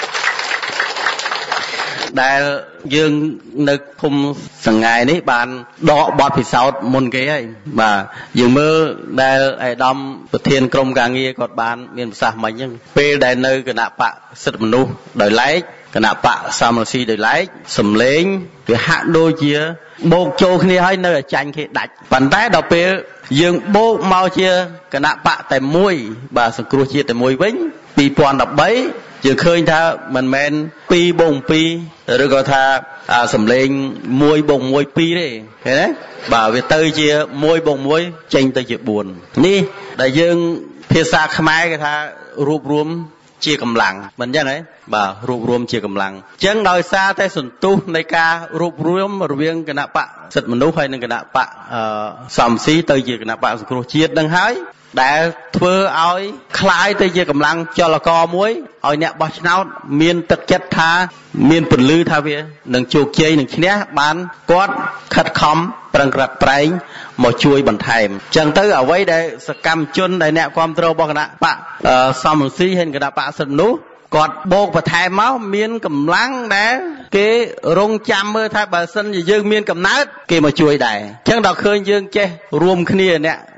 ដែលយើងនៅឃុំសង្ហែនេះបានដកបទពិសោធន៍មុនគេហើយបាទយើងមើលដែលឯកឧត្តមប្រធានក្រុមការងារគាត់បានមានប្រសាសន៍មិញហ្នឹងពេលដែលនៅគណៈបកសិទ្ធិមនុស្សដោយឡែកគណៈបកសមរស៊ីដោយឡែកសំលេងវាហាក់ដូចជាបូកចូលគ្នាហើយនៅចាញ់គេដាច់ប៉ុន្តែដល់ពេលយើងបូកមកជាគណៈបកតែមួយបាទសង្គ្រោះជាតិតែមួយវិញ2013យើងឃើញថាមិនមែន2បូក2ឬក៏ថាសម្លេង1បូក1 2ទេឃើញទេបាទវាទៅជា1បូក1ចេញទៅជា4នេះដែលយើងភាសាខ្មែរគេថារួបរวมជាកម្លាំងមិនអញ្ចឹងទេបាទរួបរวมជាកម្លាំងអញ្ចឹងដោយសារតែសន្ទុះនៃការរួបរวมរវាងគណៈបកសិទ្ធិមនុស្សហើយនិងគណៈបកសំស៊ីទៅជាគណៈបកសង្គ្រោះជាតិនឹងហើយដែលធ្វើឲ្យคล้ายទៅជាកម្លាំងចលករមួយឲ្យអ្នកបោះឆ្នោតមានទឹកចិត្តថាមានពន្លឺថាវានឹងជោគជ័យនឹងឈ្នះបានគាត់ខិតខំប្រឹងប្រែងមកជួយបន្ថែមអញ្ចឹងទៅអ្វីដែលសកម្មជនដែលអ្នកគ្រប់គ្រងរបស់គណៈបកសមរស៊ីហើយគណៈបកសិទ្ធិមនុស្សគាត់បោកបន្ថែមមកមានកម្លាំងដែលគេរងចាំមើលថាបើសិនជាយើងមានកំណើតគេមកជួយដែរអញ្ចឹងដល់ឃើញយើងចេះរួមគ្នាអ្នក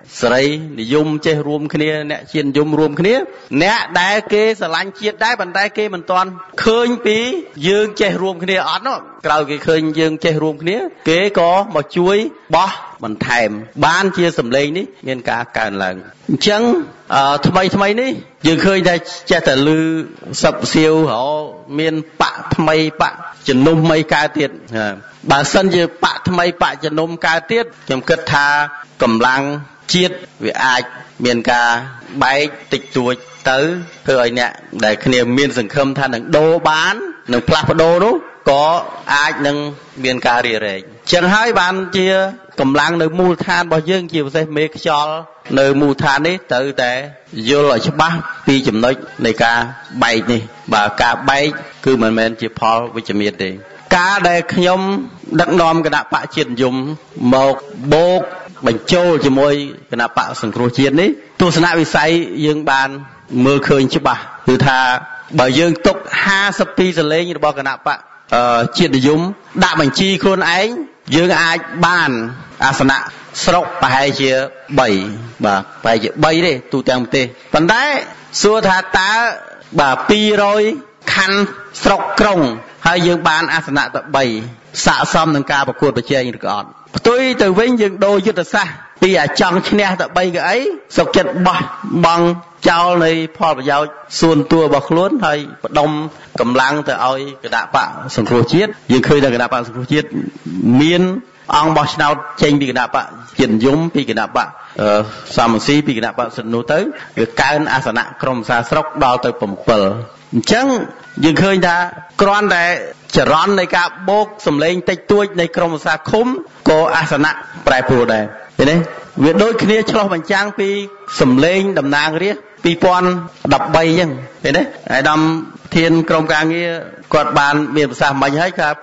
សេរីនិយមចេះរួមគ្នាអ្នកជាតិនិយមរួមគ្នាអ្នកដែលគេស្រឡាញ់ជាតិដែរប៉ុន្តែគេមិនទាន់ឃើញពីយើងចេះរួមគ្នាអត់នោះក្រោយគេឃើញយើងចេះរួមគ្នាគេក៏មកជួយបោះបន្ថែមបានជាសម្លេងនេះមានការកើនឡើងអញ្ចឹងថ្មីនេះយើងឃើញតែចេះតែលឺសឹកសៀវរមានបកថ្មីបកជំនុំថ្មីកើតទៀតបើសិនជាបកថ្មីបកជំនុំកើតទៀតខ្ញុំគិតថាកម្លាំងជាតិវាអាចមានការបែកតិចតួចទៅធ្វើឲ្យអ្នកដែលគ្នាមានសង្ឃឹមថានឹងដូរបាននឹងផ្លាស់ប្ដូរនោះក៏អាចនឹងមានការរារែកចឹងហើយបានជាកម្លាំងនៅមូលដ្ឋានរបស់យើងជាពិសេសមេខ្យល់នៅមូលដ្ឋាននេះត្រូវតែយល់ឲ្យច្បាស់ពីចំណុចនៃការបែកនេះបើការបែកគឺមិនមែនជាផលវិជ្ជមានទេការដែលខ្ញុំដឹកនាំគណៈបកជាតិនិយមមកបូកបញ្ចូលជាមួយគណៈបកសង្គ្រោះជាតិនេះទស្សនវិស័យយើងបានមើលឃើញច្បាស់គឺថាបើយើងទុក52សលេងរបស់គណៈបកជាតិនិយមដាក់បញ្ជីខ្លួនឯងយើងអាចបានអាសនៈស្រុកប្រហែលជា3បាទប្រហែលជា3ទេទូទាំងប្រទេសប៉ុន្តែសួរថាតើបាទ200ខណ្ឌស្រុកក្រុងហើយយើងបានអាសនៈតែ3ស័ក្តិសមនឹងការប្រកួតប្រជែងឬក៏អត់ផ្ទុយទៅវិញយើងដូរយុទ្ធសាស្ត្រពីអាចង់ឈ្នះតែ3កៅអីសុខចិត្តបោះបង់ចោលនៃផលប្រយោជន៍ส่วนตัวរបស់ខ្លួនហើយបដុំកម្លាំងទៅឲ្យគណៈបកសង្គ្រោះជាតិយើងឃើញថាគណៈបកសង្គ្រោះជាតិមានអង្គបោះឆ្នោតចេញពីគណៈបកជាតិនិយមពីគណៈបកសាមគ្គីពីគណៈបកសិទ្ធិនោះទៅវាកើនអាសនៈក្រុមប្រឹក្សាស្រុកដល់ទៅ7អញ្ចឹងយើងឃើញថាគ្រាន់តែចរន្តនៃការបូកសម្លេងតិចតួចនៃក្រុមប្រឹក្សាឃុំក៏អាសនៈប្រែប្រួលដែរឃើញទេវាដូចគ្នាឆ្លោះបញ្ចាំងពីសម្លេងតំណាងរាស្ត្រ2013អញ្ចឹងឃើញទេអាដាមធានក្រុមការងារគាត់បានមានប្រសាសន៍មិញហើយថា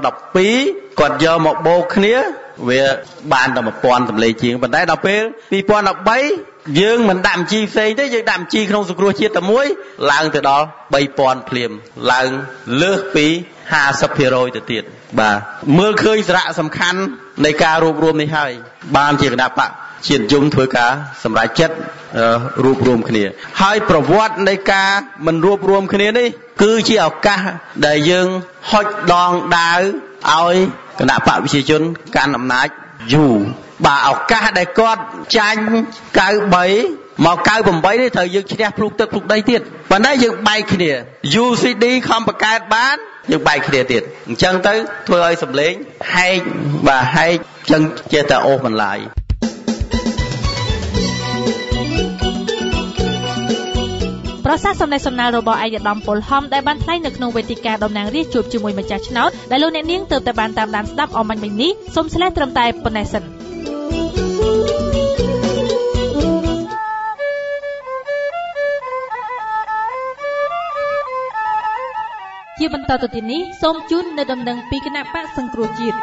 2012គាត់យកមកបូកគ្នាវាបានតែ1000សម្លេងជាងប៉ុន្តែដល់ពេល2013យើងមិនដាក់បញ្ជីផ្សេងទេយើងដាក់បញ្ជីក្នុងសង្គ្រោះជាតិតែមួយឡើងទៅដល់3000ភ្លាមឡើងលើសពី50% ទៅទៀតបាទមើលឃើញសារៈសំខាន់នៃការរួបរวมនេះហើយបានជាគណៈបកជាតិយមធ្វើការសម្រេចចិត្តរួបរวมគ្នាហើយប្រវត្តិនៃការមិនរួបរวมគ្នានេះគឺជាឱកាសដែលយើងហុចដងដាវឲ្យគណៈបកប្រជាជនកាន់អំណាចយូរបាទឱកាសដែលគាត់ចាញ់93មក98នេះត្រូវយើងឈ្នះភ្លុកទឹកភ្លុកដីទៀតប៉ុន្តែយើងបែកគ្នា UCD ខំបង្កើតបានយើងបែកគ្នាទៀតអញ្ចឹងទៅធ្វើឲ្យសម្លេងហែកបាទហែកអញ្ចឹងចេះតែអូសបន្លាយប្រសាសន៍សំណេះសំណាលរបស់ឯកឧត្តមពលហំដែលបានថ្លែងនៅក្នុងវេទិកាដំណាងរាស្ត្រជួបជាមួយម្ចាស់ឆ្នោតដែលលោកអ្នកនាងទើបតែបានតាមដានស្ដាប់អមមិញនេះសូមឆ្លងត្រឹមតែប៉ុណ្ណេះសិនជាបន្តទៅទៀតនេះសូមជូននៅដំណឹងពីគណៈបកសង្គ្រោះជាតិ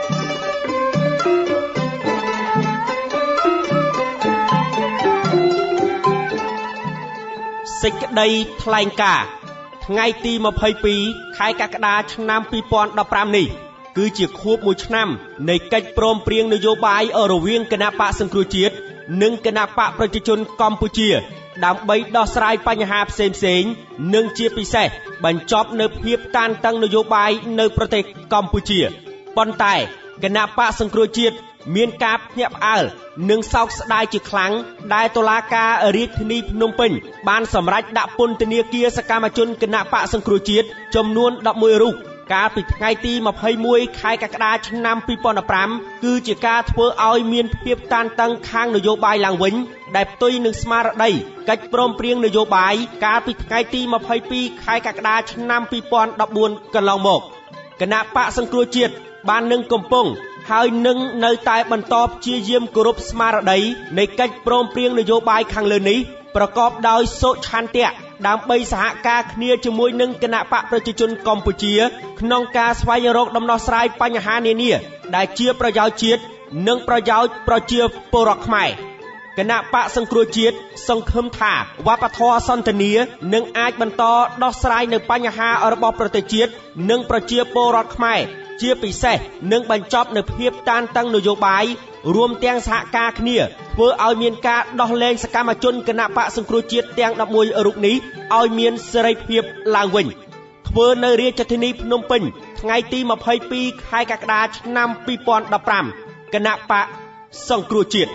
សេចក្តីថ្លែងការណ៍ថ្ងៃទី22ខែកក្កដាឆ្នាំ2015នេះគឺជាខួប1ឆ្នាំនៃកិច្ចព្រមព្រៀងនយោបាយរវាងគណៈបកសង្គ្រោះជាតិនិងគណៈបកប្រជាជនកម្ពុជាដើម្បីដោះស្រាយបញ្ហាផ្សេងៗនិងជាពិសេសបញ្ចប់នៅភាពតានតឹងនយោបាយនៅប្រទេសកម្ពុជាប៉ុន្តែគណៈបកសង្គ្រោះជាតិមានការភ្ញាក់ផ្អើលនិងសោកស្ដាយជាខ្លាំងដែលតុលាការរាជធានីភ្នំពេញបានសម្រេចដាក់ពន្ធនាគារសកម្មជនគណៈបកសង្គ្រោះជាតិចំនួន11រូបកាលពីថ្ងៃទី21ខែកក្កដាឆ្នាំ2015គឺជាការធ្វើឲ្យមានភាពតានតឹងខាងនយោបាយឡើងវិញដែលផ្ទុយនឹងស្មារតីកិច្ចព្រមព្រៀងនយោបាយកាលពីថ្ងៃទី22ខែកក្កដាឆ្នាំ2014កន្លងមកគណៈបកសង្គ្រោះជាតិបាននឹងកំពុងហើយនឹងនៅតែបន្តព្យាយាមគោរពស្មារតីនៃកិច្ចព្រមព្រៀងនយោបាយខាងលើនេះប្រកបដោយសុឆន្ទៈដើម្បីសហការគ្នាជាមួយនឹងគណៈបកប្រជាជនកម្ពុជាក្នុងការស្វែងរកដំណោះស្រាយបញ្ហានានាដែលជាប្រយោជន៍ជាតិនិងប្រយោជន៍ប្រជាពលរដ្ឋខ្មែរគណៈបកសង្គ្រោះជាតិសង្ឃឹមថាវប្បធម៌សន្តិនិកនឹងអាចបន្តដោះស្រាយនៅបញ្ហារបស់ប្រទេសជាតិនិងប្រជាពលរដ្ឋខ្មែរជាពិសេសនឹងបញ្ចប់នៅភាពតានតឹងនយោបាយរួមទាំងសហការគ្នាធ្វើឲ្យមានការដោះលែងសកម្មជនគណបកសង្គ្រោះជាតិទាំង11រូបនេះឲ្យមានសេរីភាពឡើងវិញធ្វើនៅរាជធានីភ្នំពេញថ្ងៃទី22ខែកក្កដាឆ្នាំ2015គណបកសង្គ្រោះជាតិ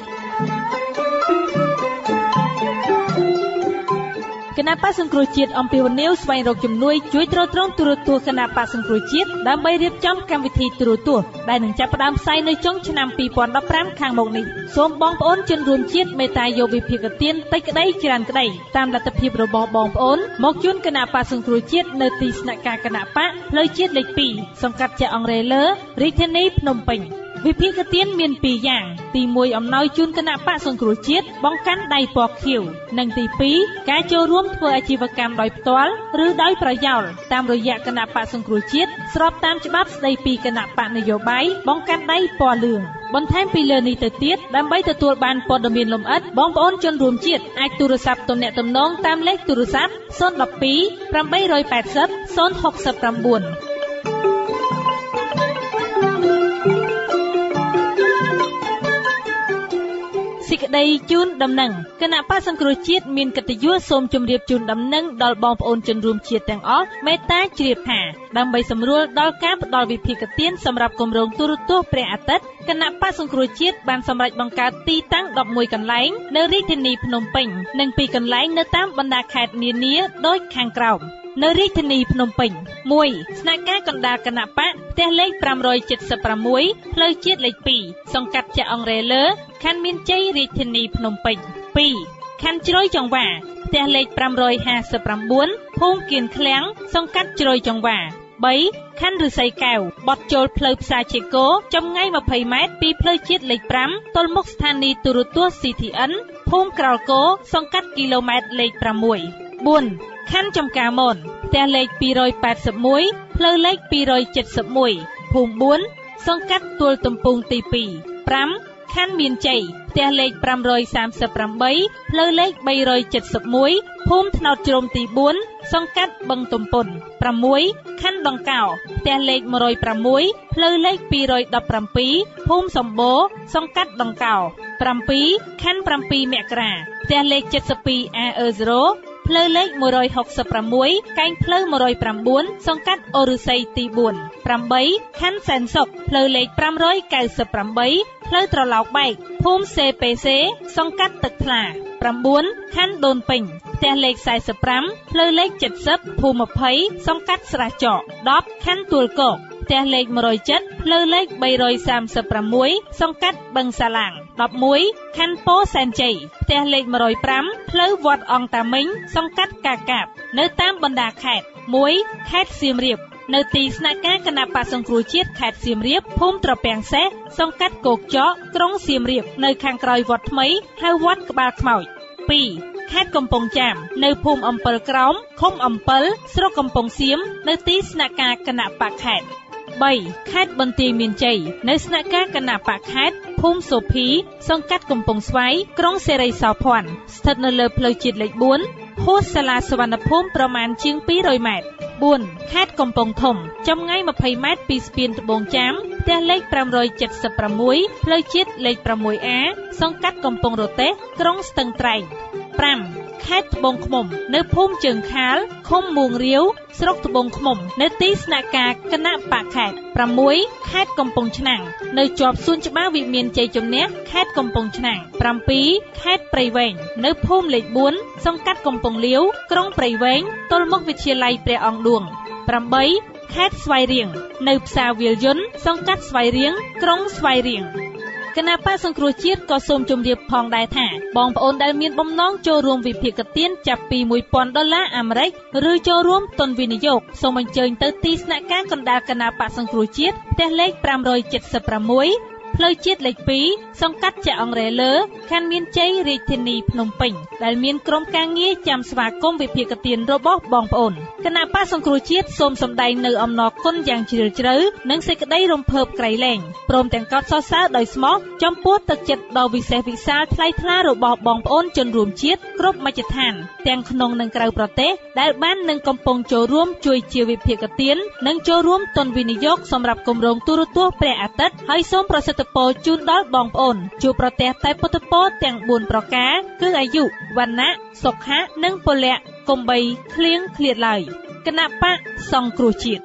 គណៈបក្សសង្គ្រោះជាតិអំពាវនាវស្វែងរកជំនួយជួយទ្រទ្រង់ទូរទស្សន៍គណៈបក្សសង្គ្រោះជាតិដើម្បីរៀបចំកម្មវិធីទូរទស្សន៍ដែលនឹងចាប់ផ្ដើមផ្សាយនៅចុងឆ្នាំ2015ខាងមុខនេះសូមបងប្អូនជនរួមជាតិមេត្តាយកវិភាគទានតិចក្តីច្រើនក្តីតាមលទ្ធភាពរបស់បងប្អូនមកជូនគណៈបក្សសង្គ្រោះជាតិនៅទីស្នាក់ការគណៈបកផ្លូវជាតិលេខ2សង្កាត់ជាអង្រេលើរាជធានីភ្នំពេញវិភាគទានមាន2យ៉ាងទី1អំណោយជូនគណៈបក្សសង្គ្រោះជាតិបង្កាន់ដៃពណ៌ខៀវនិងទី2ការចូលរួមធ្វើអាជីវកម្មដោយផ្ទាល់ឬដោយប្រយោលតាមរយៈគណៈបក្សសង្គ្រោះជាតិស្របតាមច្បាប់ស្តីពីគណៈបកនយោបាយបង្កាន់ដៃពណ៌លឿងបន្ថែមពីលើនេះទៅទៀតដើម្បីទទួលបានព័ត៌មានលម្អិតបងប្អូនជនរួមជាតិអាចទូរស័ព្ទទំនាក់ទំនងតាមលេខទូរស័ព្ទ012 880 069សេចក្តីជូនដំណឹងគណៈបក្សសង្គ្រោះជាតិមានកិត្តិយសសូមជម្រាបជូនដំណឹងដល់បងប្អូនជនរួមជាតិទាំងអស់មេត្តាជ្រាបថាដើម្បីសម្រួលដល់ការផ្ដល់វិភាគទានសម្រាប់គម្រោងទូរទស្សន៍ព្រះអាទិត្យគណៈបក្សសង្គ្រោះជាតិបានសម្រេចបង្កើតទីតាំង11កន្លែងនៅរាជធានីភ្នំពេញនិង2កន្លែងនៅតាមបណ្ដាខេត្តនានាដូចខាងក្រោមនៅរាជធានីភ្នំពេញ1ស្នាក់ការកណ្ដាលគណៈបកផ្ទះលេខ576ផ្លូវជាតិលេខ2សង្កាត់ជាអង្រេលើខណ្ឌមានជ័យរាជធានីភ្នំពេញ2ខណ្ឌជ្រោយចង្វាផ្ទះលេខ559ភូមិគៀនឃ្លាំងសង្កាត់ជ្រោយចង្វា3ខណ្ឌឫស្សីកែវបត់ចូលផ្លូវផ្សារឈេកូចម្ងាយ20ម៉ែត្រពីផ្លូវជាតិលេខ5ទល់មុខស្ថានីយ៍ទូរទស្សន៍ CTN ភូមិក្រោលគោសង្កាត់គីឡូម៉ែត្រលេខ6 4ខណ្ឌចំការមនផ្ទះលេខ281ផ្លូវលេខ271ភូមិ4សង្កាត់ទួលទំពូងទី2 5ខណ្ឌមានជ័យផ្ទះលេខ538ផ្លូវលេខ371ភូមិថ្នោតជ្រុំទី4សង្កាត់បឹងទំពុន6ខណ្ឌដង្កោផ្ទះលេខ106ផ្លូវលេខ217ភូមិសម្បូរសង្កាត់ដង្កោ7ខណ្ឌ7មករាផ្ទះលេខ72 AE0ផ្លូវលេខ166កែងផ្លូវ109សង្កាត់អូរុស័យទី4 8ខណ្ឌសែនសុខផ្លូវលេខ598ផ្លូវត្រឡោកបែកភូមិ CPC សង្កាត់ទឹកថ្លា9ខណ្ឌដូនពេញផ្ទះលេខ45ផ្លូវលេខ70ភូមិ20សង្កាត់ស្រះចក10ខណ្ឌទួលគោកផ្ទះលេខ107ផ្លូវលេខ336សង្កាត់បឹងសាឡាង11ខណ្ឌពោធិ៍សែនជ័យផ្ទះលេខ105ផ្លូវវត្តអង្គតាមិញសង្កាត់កាកាបនៅតាមបណ្ដាខេត្ត1ខេត្តសៀមរាបនៅទីស្នាក់ការគណៈបក្សសង្គ្រោះជាតិខេត្តសៀមរាបភូមិត្រពាំងសេះសង្កាត់គោកចកក្រុងសៀមរាបនៅខាងក្រោយវត្តថ្មីហៅវត្តក្បាលខ្មោច2ខេត្តកំពង់ចាមនៅភូមិអំពិលក្រោមឃុំអំពិលស្រុកកំពង់សៀមនៅទីស្នាក់ការគណៈបក្សខេត្ត3ខេត្តបន្ទាយមានជ័យនៅស្នាក់ការគណៈបក្សខេត្តភូមិសូភីសង្កាត់កំពង់ស្វាយក្រុងសេរីសោភ័ណ្ឌស្ថិតនៅលើផ្លូវជាតិលេខ4ហួសសាលាសុវណ្ណភូមិប្រមាណជាង200ម៉ែត្រ4ខេត្តកំពង់ធំចម្ងាយ20ម៉ែត្រពីស្ពានត្បូងចាមផ្ទះលេខ576ផ្លូវជាតិលេខ 6A សង្កាត់កំពង់រទេះក្រុងស្ទឹងត្រែង5ខេត្តត្បូងឃ្មុំនៅភូមិជើងខាលឃុំមួងរាវស្រុកត្បូងឃ្មុំនៅទីស្នាក់ការគណៈបក្សខេត្ត6ខេត្តកំពង់ឆ្នាំងនៅជាប់សួនច្បារវិមានជ័យជំនះខេត្តកំពង់ឆ្នាំង7ខេត្តព្រៃវែងនៅភូមិលេខ4សង្កាត់កំពង់លាវក្រុងព្រៃវែងទល់មុខវិទ្យាល័យព្រះអង្គឌួង8ខេត្តស្វាយរៀងនៅផ្សារវាលយន្តសង្កាត់ស្វាយរៀងក្រុងស្វាយរៀងគណៈបក្សសង្គ្រោះជាតិក៏សូមជម្រាបផងដែរថាបងប្អូនដែលមានបំណងចូលរួមវិភាគទានចាប់ពី$1000អាមេរិកឬចូលរួមទុនវិនិយោគសូមអញ្ជើញទៅទីស្នាក់ការកណ្ដាលគណៈបក្សសង្គ្រោះជាតិផ្ទះលេខ576ផ្ផ្លូវជាតិលេខ2សង្កាត់ចាក់អង្រែលើខណ្ឌមានជ័យរាជធានីភ្នំពេញដែលមានក្រុមការងារចាំស្វាគមន៍វិភាគទានរបស់បងប្អូនគណៈបកសង្គ្រោះជាតិសូមសម្ដែងនៅអំណរគុណយ៉ាងជ្រាលជ្រៅនិងសេចក្តីរំភើបក្រៃលែងព្រមទាំងកោតសរសើរដោយស្មោះចំពោះទឹកចិត្តដ៏វិសេសវិសាលថ្លៃថ្លារបស់បងប្អូនជនរួមជាតិគ្រប់មជ្ឈដ្ឋានទាំងក្នុងនិងក្រៅប្រទេសដែលបាននិងកំពុងចូលរួមជួយជាវិភាគទាននិងចូលរួមទុនវិនិយោគសម្រាប់គម្រោងទូរទស្សន៍ព្រះអាទិត្យហើយសូមប្រសិទ្ធពរជូនដល់បងប្អូនជួបប្រទះតែពុទ្ធពរទាំង4ប្រការគឺអាយុវណ្ណៈសុខៈនិងពលៈកុំបីឃ្លៀងឃ្លាតឡើយគណៈបកសង្គ្រោះជាតិ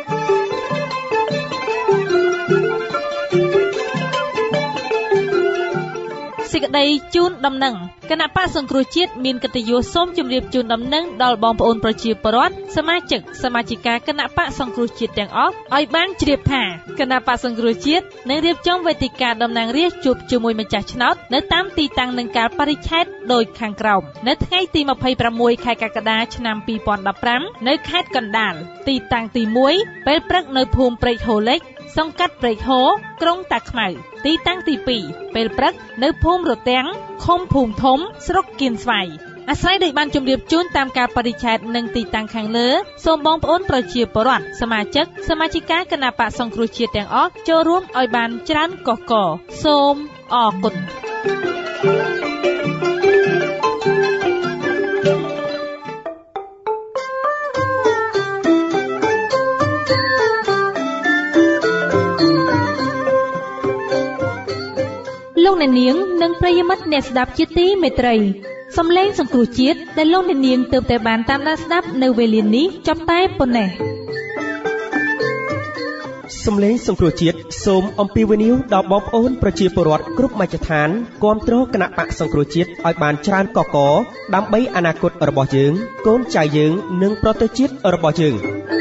សេចក្តីជូនដំណឹងគណៈបកសង្គ្រោះជាតិមានកិត្តិយសសូមជម្រាបជូនដំណឹងដល់បងប្អូនប្រជាពលរដ្ឋសមាជិកសមាជិកាគណៈបកសង្គ្រោះជាតិទាំងអស់ឲ្យបានជ្រាបថាគណៈបកសង្គ្រោះជាតិនឹងរៀបចំវេទិកាតំណាងរាស្ត្រជួបជាមួយម្ចាស់ឆ្នោតនៅតាមទីតាំងនិងកាលបរិច្ឆេទដូចខាងក្រោមនៅថ្ងៃទី26ខែកក្កដាឆ្នាំ2015នៅខេត្តកណ្ដាលទីតាំងទី1ពេលព្រឹកនៅភូមិព្រែកហូលិចសង្កាត់ព្រែកហូក្រុងតាខ្មៅទីតាំងទី2ពេលព្រឹកនៅភូមិរទាំងឃុំភូមិធំស្រុកគៀនស្វាយអាស្រ័យដោយបានជម្រាបជូនតាមការបរិច្ឆេទនិងទីតាំងខាងលើសូមបងប្អូនប្រជាពលរដ្ឋសមាជិកសមាជិកាគណៈបកសង្គ្រោះជាតិទាំងអស់ចូលរួមឲ្យបានច្រើនកកកសូមអរគុណលោកអ្នកនាងនិងប្រិយមិត្តអ្នកស្ដាប់ជាទីមេត្រីសំឡេងសង្គ្រោះជាតិដែលលោកអ្នកនាងទើបតែបានតាមដានស្ដាប់នៅវេលានេះចប់តែប៉ុណ្ណេះសំឡេងសង្គ្រោះជាតិសូមអំពាវនាវដល់បងប្អូនប្រជាពលរដ្ឋគ្រប់មជ្ឈដ្ឋានគាំទ្រគណៈបកសង្គ្រោះជាតិឲ្យបានច្រើនកកដើម្បីអនាគតរបស់យើងកូនចៅយើងនិងប្រទេសជាតិរបស់យើង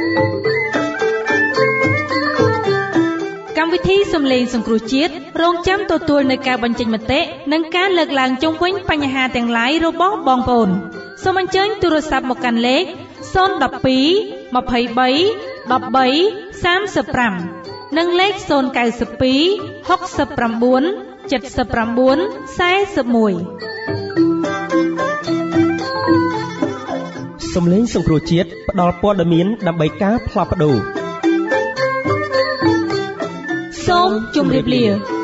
កម្មវិធីសំឡេងសង្គ្រោះជាតិរងចាំទទួលនៅការបញ្ចេញមតិនិងការលើកឡើងជុំវិញបញ្ហាទាំងឡាយរបស់បងប្អូនសូមអញ្ជើញទូរស័ព្ទមកកាន់លេខ012 23 13 35និងលេខ092 69 79 41 សំឡេងសង្គ្រោះជាតិផ្ដល់ព័ត៌មានដើម្បីការផ្លាស់ប្ដូរសូមជម្រាបលា